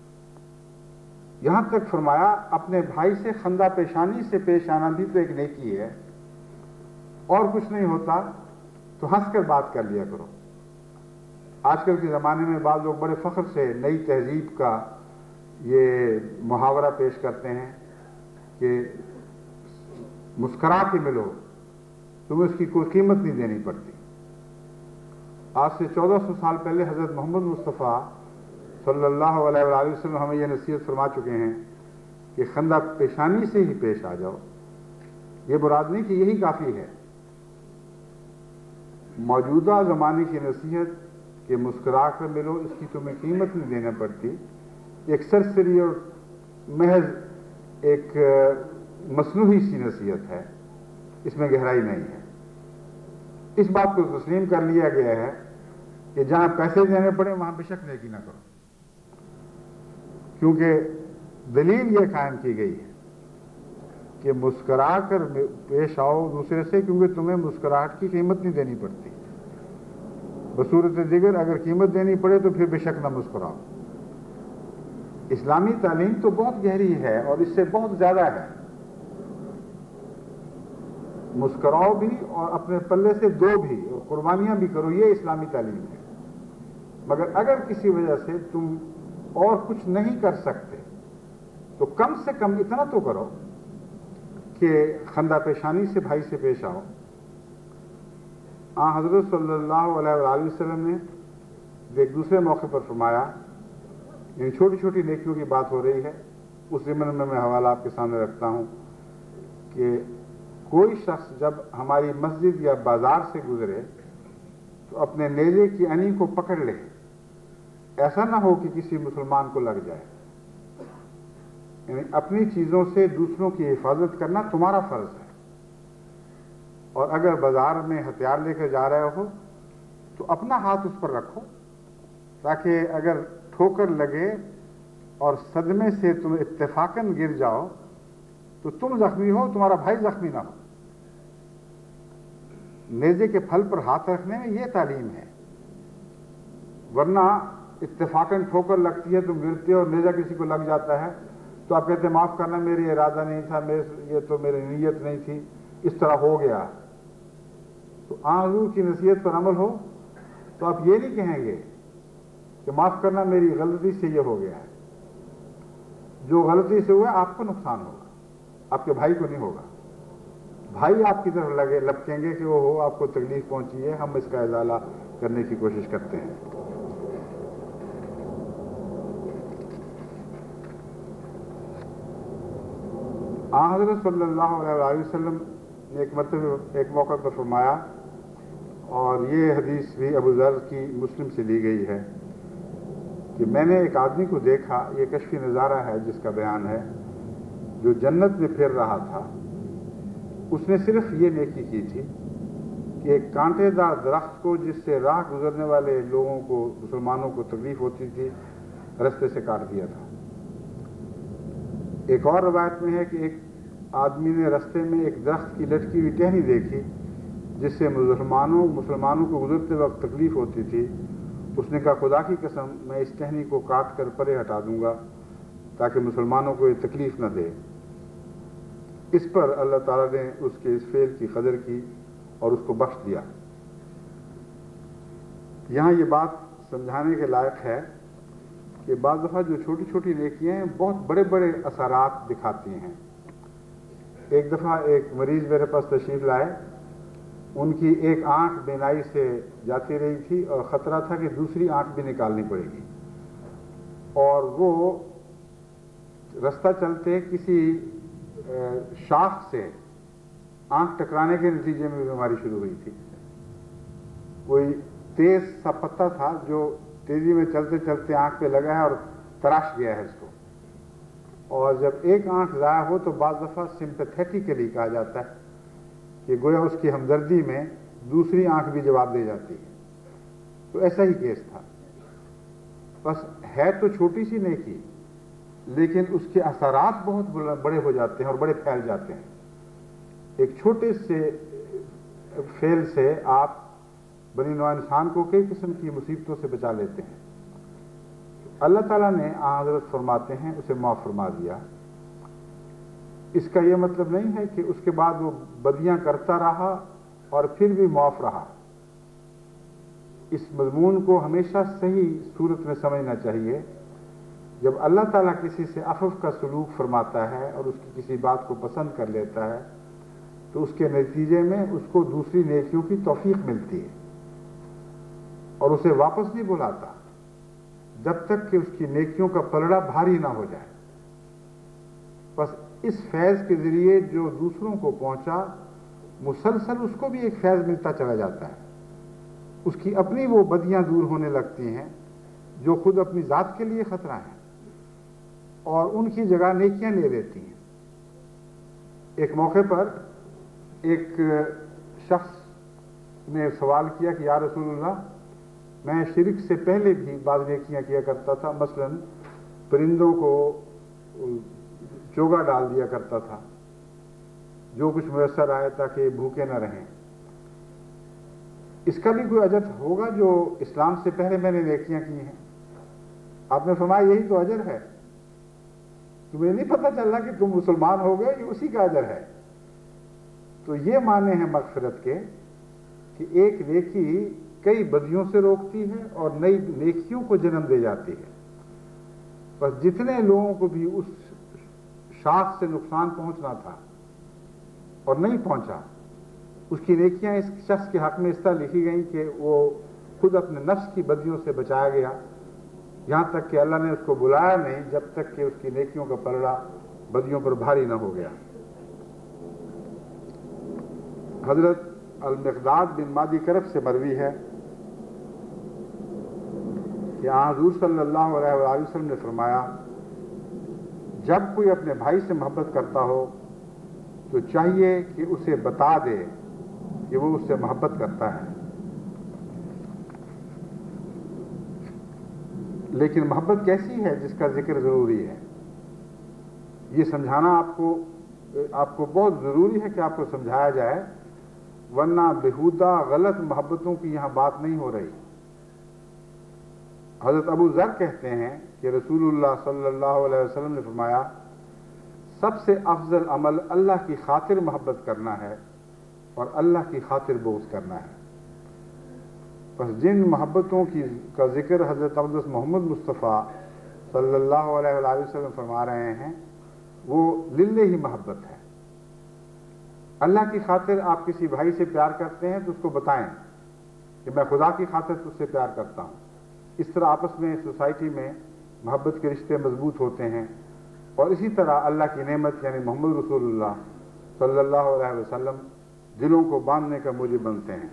یہاں تک فرمایا اپنے بھائی سے خندہ پیشانی سے پیش آنا بھی تو ایک نیکی ہے. اور کچھ نہیں ہوتا تو ہنس کر بات کر لیا کرو. آج کل کے زمانے میں بعض لوگ بڑے فخر سے نئی تہذیب کا یہ محاورہ پیش کرتے ہیں کہ مسکرا کے ملو، تمہیں اس کی کوئی قیمت نہیں دینی پڑتی. آج سے 1400 سال پہلے حضرت محمد مصطفیٰ صلی اللہ علیہ وآلہ وسلم ہمیں یہ نصیحت فرما چکے ہیں کہ خندہ پیشانی سے ہی پیش آ جاؤ. یہ مراد نہیں کہ یہی کافی ہے. موجودہ زمانے کی نصیحت کہ مسکرا کر ملو، اس کی تمہیں قیمت نہیں دینا پڑتی، ایک سرسری اور محض ایک مصنوعی سی نصیحت ہے، اس میں گہرائی نہیں ہے. اس بات کو تسلیم کر لیا گیا ہے کہ جہاں پیسے دینے پڑے وہاں بے شک نیکی نہ کرو، کیونکہ دلیل یہ قائم کی گئی ہے کہ مسکرا کر پیش آؤ دوسرے سے، کیونکہ تمہیں مسکراہٹ کی قیمت نہیں دینی پڑتی. بصورت دیگر اگر قیمت دینی پڑے تو پھر بے شک نہ مسکراؤ. اسلامی تعلیم تو بہت گہری ہے اور اس سے بہت زیادہ ہے. مسکراؤ بھی اور اپنے پلے سے دو بھی اور قربانیاں بھی کرو، یہ اسلامی تعلیم ہے. مگر اگر کسی وجہ سے تم اور کچھ نہیں کر سکتے تو کم سے کم اتنا تو کرو کہ خندہ پیشانی سے بھائی سے پیش آؤ. حضرت صلی اللہ علیہ وآلہ وسلم نے ایک دوسرے موقع پر فرمایا، ان چھوٹی چھوٹی نیکیوں کی بات ہو رہی ہے، اس ضمن میں حوالہ آپ کے سامنے رکھتا ہوں کہ کوئی شخص جب ہماری مسجد یا بازار سے گزرے تو اپنے نیزے کی انی کو پکڑ لے، ایسا نہ ہو کہ کسی مسلمان کو لگ جائے. یعنی اپنی چیزوں سے دوسروں کی حفاظت کرنا تمہارا فرض ہے. اور اگر بازار میں ہتھیار لے کر جا رہے ہو تو اپنا ہاتھ اس پر رکھو تاکہ اگر ٹھوکر لگے اور صدمے سے تم اتفاقاً گر جاؤ تو تم زخمی ہو، تمہارا بھائی زخمی نہ ہو. نیزے کے پھل پر ہاتھ رکھنے میں یہ تعلیم ہے. ورنہ اتفاقاً ٹھوکر لگتی ہے، تم گرتے ہو اور نیزہ کسی کو لگ جاتا ہے تو آپ کہتے ہیں معاف کرنا، میری ارادہ نہیں تھا، یہ تو میری نیت نہیں تھی، اس طرح ہو گیا. تو حضور کی نصیحت پر عمل ہو تو آپ یہ نہیں کہیں گے کہ معاف کرنا میری غلطی سے یہ ہو گیا ہے. جو غلطی سے ہوا آپ کو نقصان ہوگا، آپ کے بھائی کو نہیں ہوگا. بھائی آپ کی طرف لپکیں گے کہ وہ ہو آپ کو تکلیف پہنچی ہے، ہم اس کا ازالہ کرنے کی کوشش کرتے ہیں. حضرت صلی اللہ علیہ وسلم نے ایک مرتبہ ایک موقع پر فرمایا، اور یہ حدیث بھی ابو ذر کی مسلم سے لی گئی ہے، کہ میں نے ایک آدمی کو دیکھا، یہ کشفی نظارہ ہے جس کا بیان ہے، جو جنت میں پھر رہا تھا. اس نے صرف یہ نیکی کی تھی کہ ایک کانٹے دار درخت کو جس سے راہ گزرنے والے لوگوں کو، مسلمانوں کو تکلیف ہوتی تھی، رستے سے کاٹ دیا تھا. ایک اور روایت میں ہے کہ ایک آدمی نے رستے میں ایک درخت کی لٹکی ہوئی ٹہنی دیکھی جس سے مسلمانوں کو گزرتے وقت تکلیف ہوتی تھی. اس نے کہا خدا کی قسم میں اس ٹہنی کو کاٹ کر پرے ہٹا دوں گا تاکہ مسلمانوں کو یہ تکلیف نہ دے. اس پر اللہ تعالیٰ نے اس کے اس فعل کی قدر کی اور اس کو بخش دیا. یہاں یہ بات سمجھانے کے لائق ہے کہ بعض دفعہ جو چھوٹی چھوٹی نیکیاں ہیں بہت بڑے بڑے اثرات دکھاتی ہیں. ایک دفعہ ایک مریض میرے پاس تشریف لائے، ان کی ایک آنکھ بینائی سے جاتی رہی تھی اور خطرہ تھا کہ دوسری آنکھ بھی نکالنی پڑے گی، اور وہ رستہ چلتے کسی شاخ سے آنکھ ٹکرانے کے نتیجے میں بیماری شروع ہوئی تھی. کوئی تیز سا پتہ تھا جو تیزی میں چلتے چلتے آنکھ پہ لگا ہے اور تراش گیا ہے اس کو. اور جب ایک آنکھ ضائع ہو تو بعض دفعہ سمپیتھیٹیکلی کہا جاتا ہے کہ گویا اس کی ہمدردی میں دوسری آنکھ بھی جواب دے جاتی ہے۔ تو ایسا ہی کیس تھا۔ بس ہے تو چھوٹی سی نیکی، لیکن اس کے اثرات بہت بڑے ہو جاتے ہیں اور بڑے پھیل جاتے ہیں۔ ایک چھوٹے سے فعل سے آپ بنی نوع انسان کو کئی قسم کی مصیبتوں سے بچا لیتے ہیں۔ اللہ تعالیٰ نے حضرت فرماتے ہیں اسے معاف فرما دیا۔ اس کا یہ مطلب نہیں ہے کہ اس کے بعد وہ بدیاں کرتا رہا اور پھر بھی معاف رہا۔ اس مضمون کو ہمیشہ صحیح صورت میں سمجھنا چاہیے۔ جب اللہ تعالیٰ کسی سے عفو کا سلوک فرماتا ہے اور اس کی کسی بات کو پسند کر لیتا ہے تو اس کے نتیجے میں اس کو دوسری نیکیوں کی توفیق ملتی ہے اور اسے واپس نہیں بلاتا جب تک کہ اس کی نیکیوں کا پلڑا بھاری نہ ہو جائے۔ بس اس فیض کے ذریعے جو دوسروں کو پہنچا، مسلسل اس کو بھی ایک فیض ملتا چلا جاتا ہے۔ اس کی اپنی وہ بدیاں دور ہونے لگتی ہیں جو خود اپنی ذات کے لیے خطرہ ہیں، اور ان کی جگہ نیکیاں لے لیتی ہیں۔ ایک موقع پر ایک شخص نے سوال کیا کہ یا رسول اللہ، میں شرک سے پہلے بھی بعض نیکیاں کیا کرتا تھا، مثلا پرندوں کو چوگا ڈال دیا کرتا تھا، جو کچھ میسر آئے تاکہ بھوکے نہ رہیں۔ اس کا بھی کوئی اجر ہوگا جو اسلام سے پہلے میں نے نیکیاں کی ہیں؟ آپ نے فرمایا یہی تو اجر ہے، تمہیں نہیں پتہ چلا کہ تم مسلمان ہو گئے، یہ اسی کا اجر ہے۔ تو یہ معنی ہیں مغفرت کے کہ ایک نیکی کئی بدیوں سے روکتی ہے اور نئی نیکیوں کو جنم دے جاتی ہے۔ بس جتنے لوگوں کو بھی اس شاخ سے نقصان پہنچنا تھا اور نہیں پہنچا، اس کی نیکیاں اس شخص کے حق میں اس طرح لکھی گئیں کہ وہ خود اپنے نفس کی بدیوں سے بچایا گیا، یہاں تک کہ اللہ نے اس کو بلایا نہیں جب تک کہ اس کی نیکیوں کا پلڑا بدیوں پر بھاری نہ ہو گیا۔ حضرت المقداد بن مادی کرب سے مروی ہے کہ حضور صلی اللہ علیہ وآلہ وسلم نے فرمایا، جب کوئی اپنے بھائی سے محبت کرتا ہو تو چاہیے کہ اسے بتا دے کہ وہ اس سے محبت کرتا ہے، لیکن محبت کیسی ہے جس کا ذکر ضروری ہے، یہ سمجھانا آپ کو بہت ضروری ہے کہ آپ کو سمجھایا جائے، ورنہ بےہودہ غلط محبتوں کی یہاں بات نہیں ہو رہی۔ حضرت ابو ذر کہتے ہیں کہ رسول اللہ صلی اللہ علیہ وسلم نے فرمایا، سب سے افضل عمل اللہ کی خاطر محبت کرنا ہے اور اللہ کی خاطر بغض کرنا ہے۔ بس جن محبتوں کا ذکر حضرت اقدس محمد مصطفیٰ صلی اللہ علیہ وآلہ وسلم فرما رہے ہیں وہ للہ ہی محبت ہے۔ اللہ کی خاطر آپ کسی بھائی سے پیار کرتے ہیں تو اس کو بتائیں کہ میں خدا کی خاطر تجھ سے پیار کرتا ہوں۔ اس طرح آپس میں سوسائٹی میں محبت کے رشتے مضبوط ہوتے ہیں، اور اسی طرح اللہ کی نعمت یعنی محمد رسول اللہ صلی اللہ علیہ وسلم دلوں کو باندھنے کا موجب بنتے ہیں۔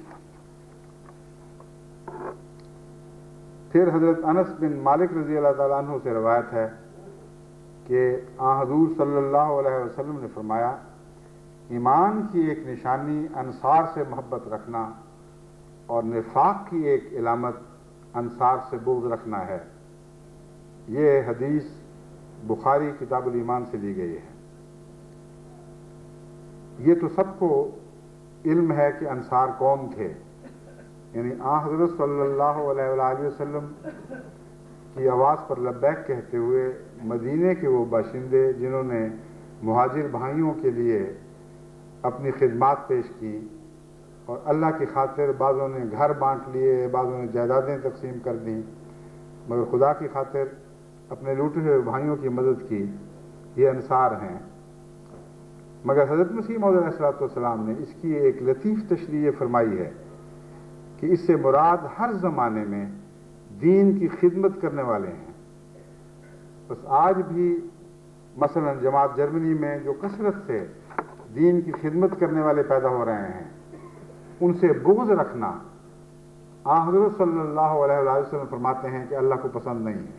پھر حضرت انس بن مالک رضی اللہ تعالیٰ عنہ سے روایت ہے کہ حضور صلی اللہ علیہ وسلم نے فرمایا، ایمان کی ایک نشانی انصار سے محبت رکھنا اور نفاق کی ایک علامت انصار سے بغض رکھنا ہے۔ یہ حدیث بخاری کتاب الایمان سے لی گئی ہے۔ یہ تو سب کو علم ہے کہ انصار کون تھے، یعنی حضرت صلی اللہ علیہ وآلہ وسلم کی آواز پر لبیک کہتے ہوئے مدینے کے وہ باشندے جنہوں نے مہاجر بھائیوں کے لیے اپنی خدمات پیش کی اور اللہ کی خاطر بعضوں نے گھر بانٹ لیے، بعضوں نے جائیدادیں تقسیم کر دیں، مگر خدا کی خاطر اپنے لوٹے ہوئے بھائیوں کی مدد کی، یہ انصار ہیں۔ مگر حضرت مسیح موعود علیہ الصلوۃ والسلام نے اس کی ایک لطیف تشریح فرمائی ہے کہ اس سے مراد ہر زمانے میں دین کی خدمت کرنے والے ہیں۔ بس آج بھی مثلا جماعت جرمنی میں جو کثرت سے دین کی خدمت کرنے والے پیدا ہو رہے ہیں، ان سے بغض رکھنا حضرت صلی اللہ علیہ وآلہ وسلم فرماتے ہیں کہ اللہ کو پسند نہیں ہے۔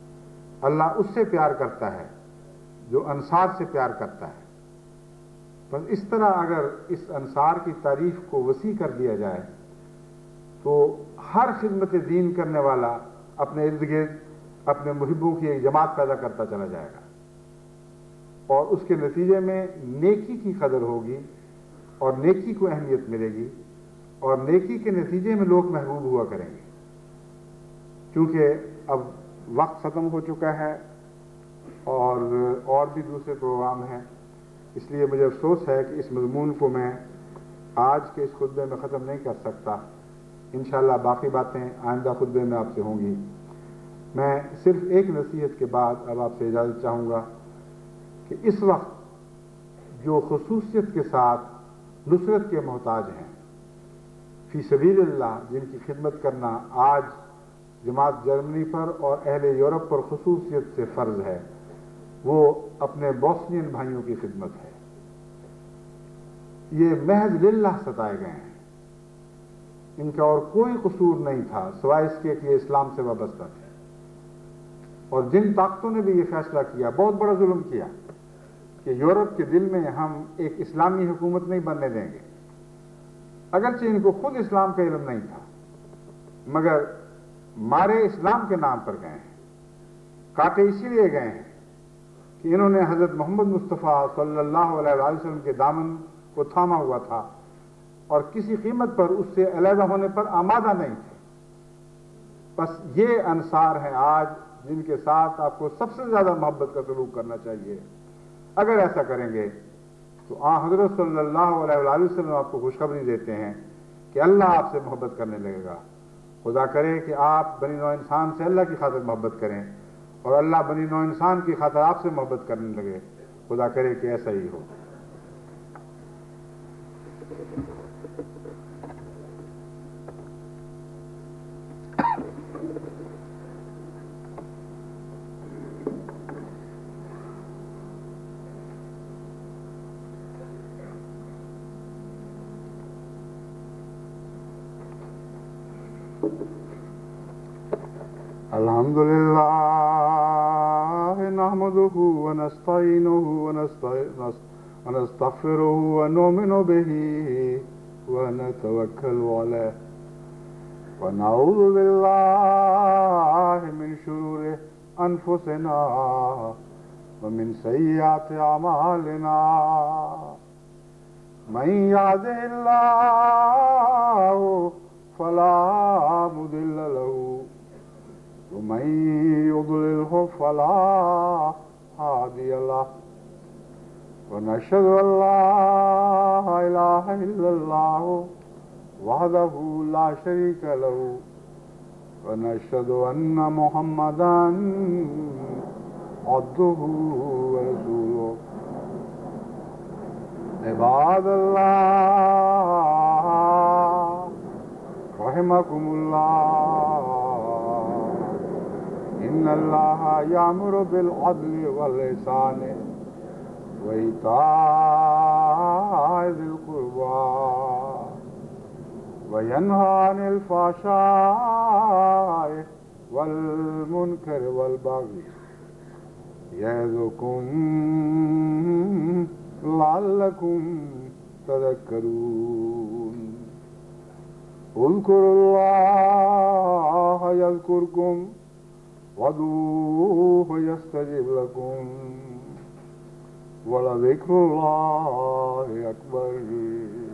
اللہ اس سے پیار کرتا ہے جو انصار سے پیار کرتا ہے۔ بس اس طرح اگر اس انصار کی تعریف کو وسیع کر دیا جائے تو ہر خدمت دین کرنے والا اپنے ارد گرد اپنے محبوں کی ایک جماعت پیدا کرتا چلا جائے گا، اور اس کے نتیجے میں نیکی کی قدر ہوگی اور نیکی کو اہمیت ملے گی، اور نیکی کے نتیجے میں لوگ محبوب ہوا کریں گے۔ کیونکہ اب وقت ختم ہو چکا ہے اور بھی دوسرے پروگرام ہیں، اس لیے مجھے افسوس ہے کہ اس مضمون کو میں آج کے اس خطبے میں ختم نہیں کر سکتا۔ انشاءاللہ باقی باتیں آئندہ خطبے میں آپ سے ہوں گی۔ میں صرف ایک نصیحت کے بعد اب آپ سے اجازت چاہوں گا کہ اس وقت جو خصوصیت کے ساتھ نصرت کے محتاج ہیں، فی سبیل اللہ، جن کی خدمت کرنا آج جماعت جرمنی پر اور اہل یورپ پر خصوصیت سے فرض ہے، وہ اپنے بوسنین بھائیوں کی خدمت ہے۔ یہ محض للہ ستائے گئے ہیں، ان کا اور کوئی قصور نہیں تھا سوائے اس کے کہ یہ اسلام سے وابستہ تھے، اور جن طاقتوں نے بھی یہ فیصلہ کیا، بہت بڑا ظلم کیا کہ یورپ کے دل میں ہم ایک اسلامی حکومت نہیں بننے دیں گے، اگرچہ ان کو خود اسلام کا علم نہیں تھا، مگر مارے اسلام کے نام پر گئے ہیں، کاٹے اسی لیے گئے ہیں کہ انہوں نے حضرت محمد مصطفیٰ صلی اللہ علیہ وسلم کے دامن کو تھاما ہوا تھا اور کسی قیمت پر اس سے علیحدہ ہونے پر آمادہ نہیں تھے۔ بس یہ انصار ہیں آج جن کے ساتھ آپ کو سب سے زیادہ محبت کا سلوک کرنا چاہیے۔ اگر ایسا کریں گے تو حضرت صلی اللہ علیہ وسلم آپ کو خوشخبری دیتے ہیں کہ اللہ آپ سے محبت کرنے لگے گا۔ خدا کرے کہ آپ بنی نوع انسان سے اللہ کی خاطر محبت کریں اور اللہ بنی نوع انسان کی خاطر آپ سے محبت کرنے لگے۔ خدا کرے کہ ایسا ہی ہو۔ الحمد للہ نحمده ونستعینه ونستغفره ونؤمن به ونتوکل علیہ ونعوذ باللہ من شرور انفسنا ومن سیئات اعمالنا من يهده اللہ فلا مضل له ومن يضلله فلا هادي له ونشهد أن لا إله إلا الله وحده لا شريك له ونشهد أن محمدا عبده ورسوله عباد الله رحمكم الله إن الله يأمر بالعدل والإحسان وإيتاء ذي القربى وينهى عن الفحشاء والمنكر والبغي يعظكم لعلكم تذكرون اذكروا الله يذكركم وادعوه يستجب لكم ولذكر الله أكبر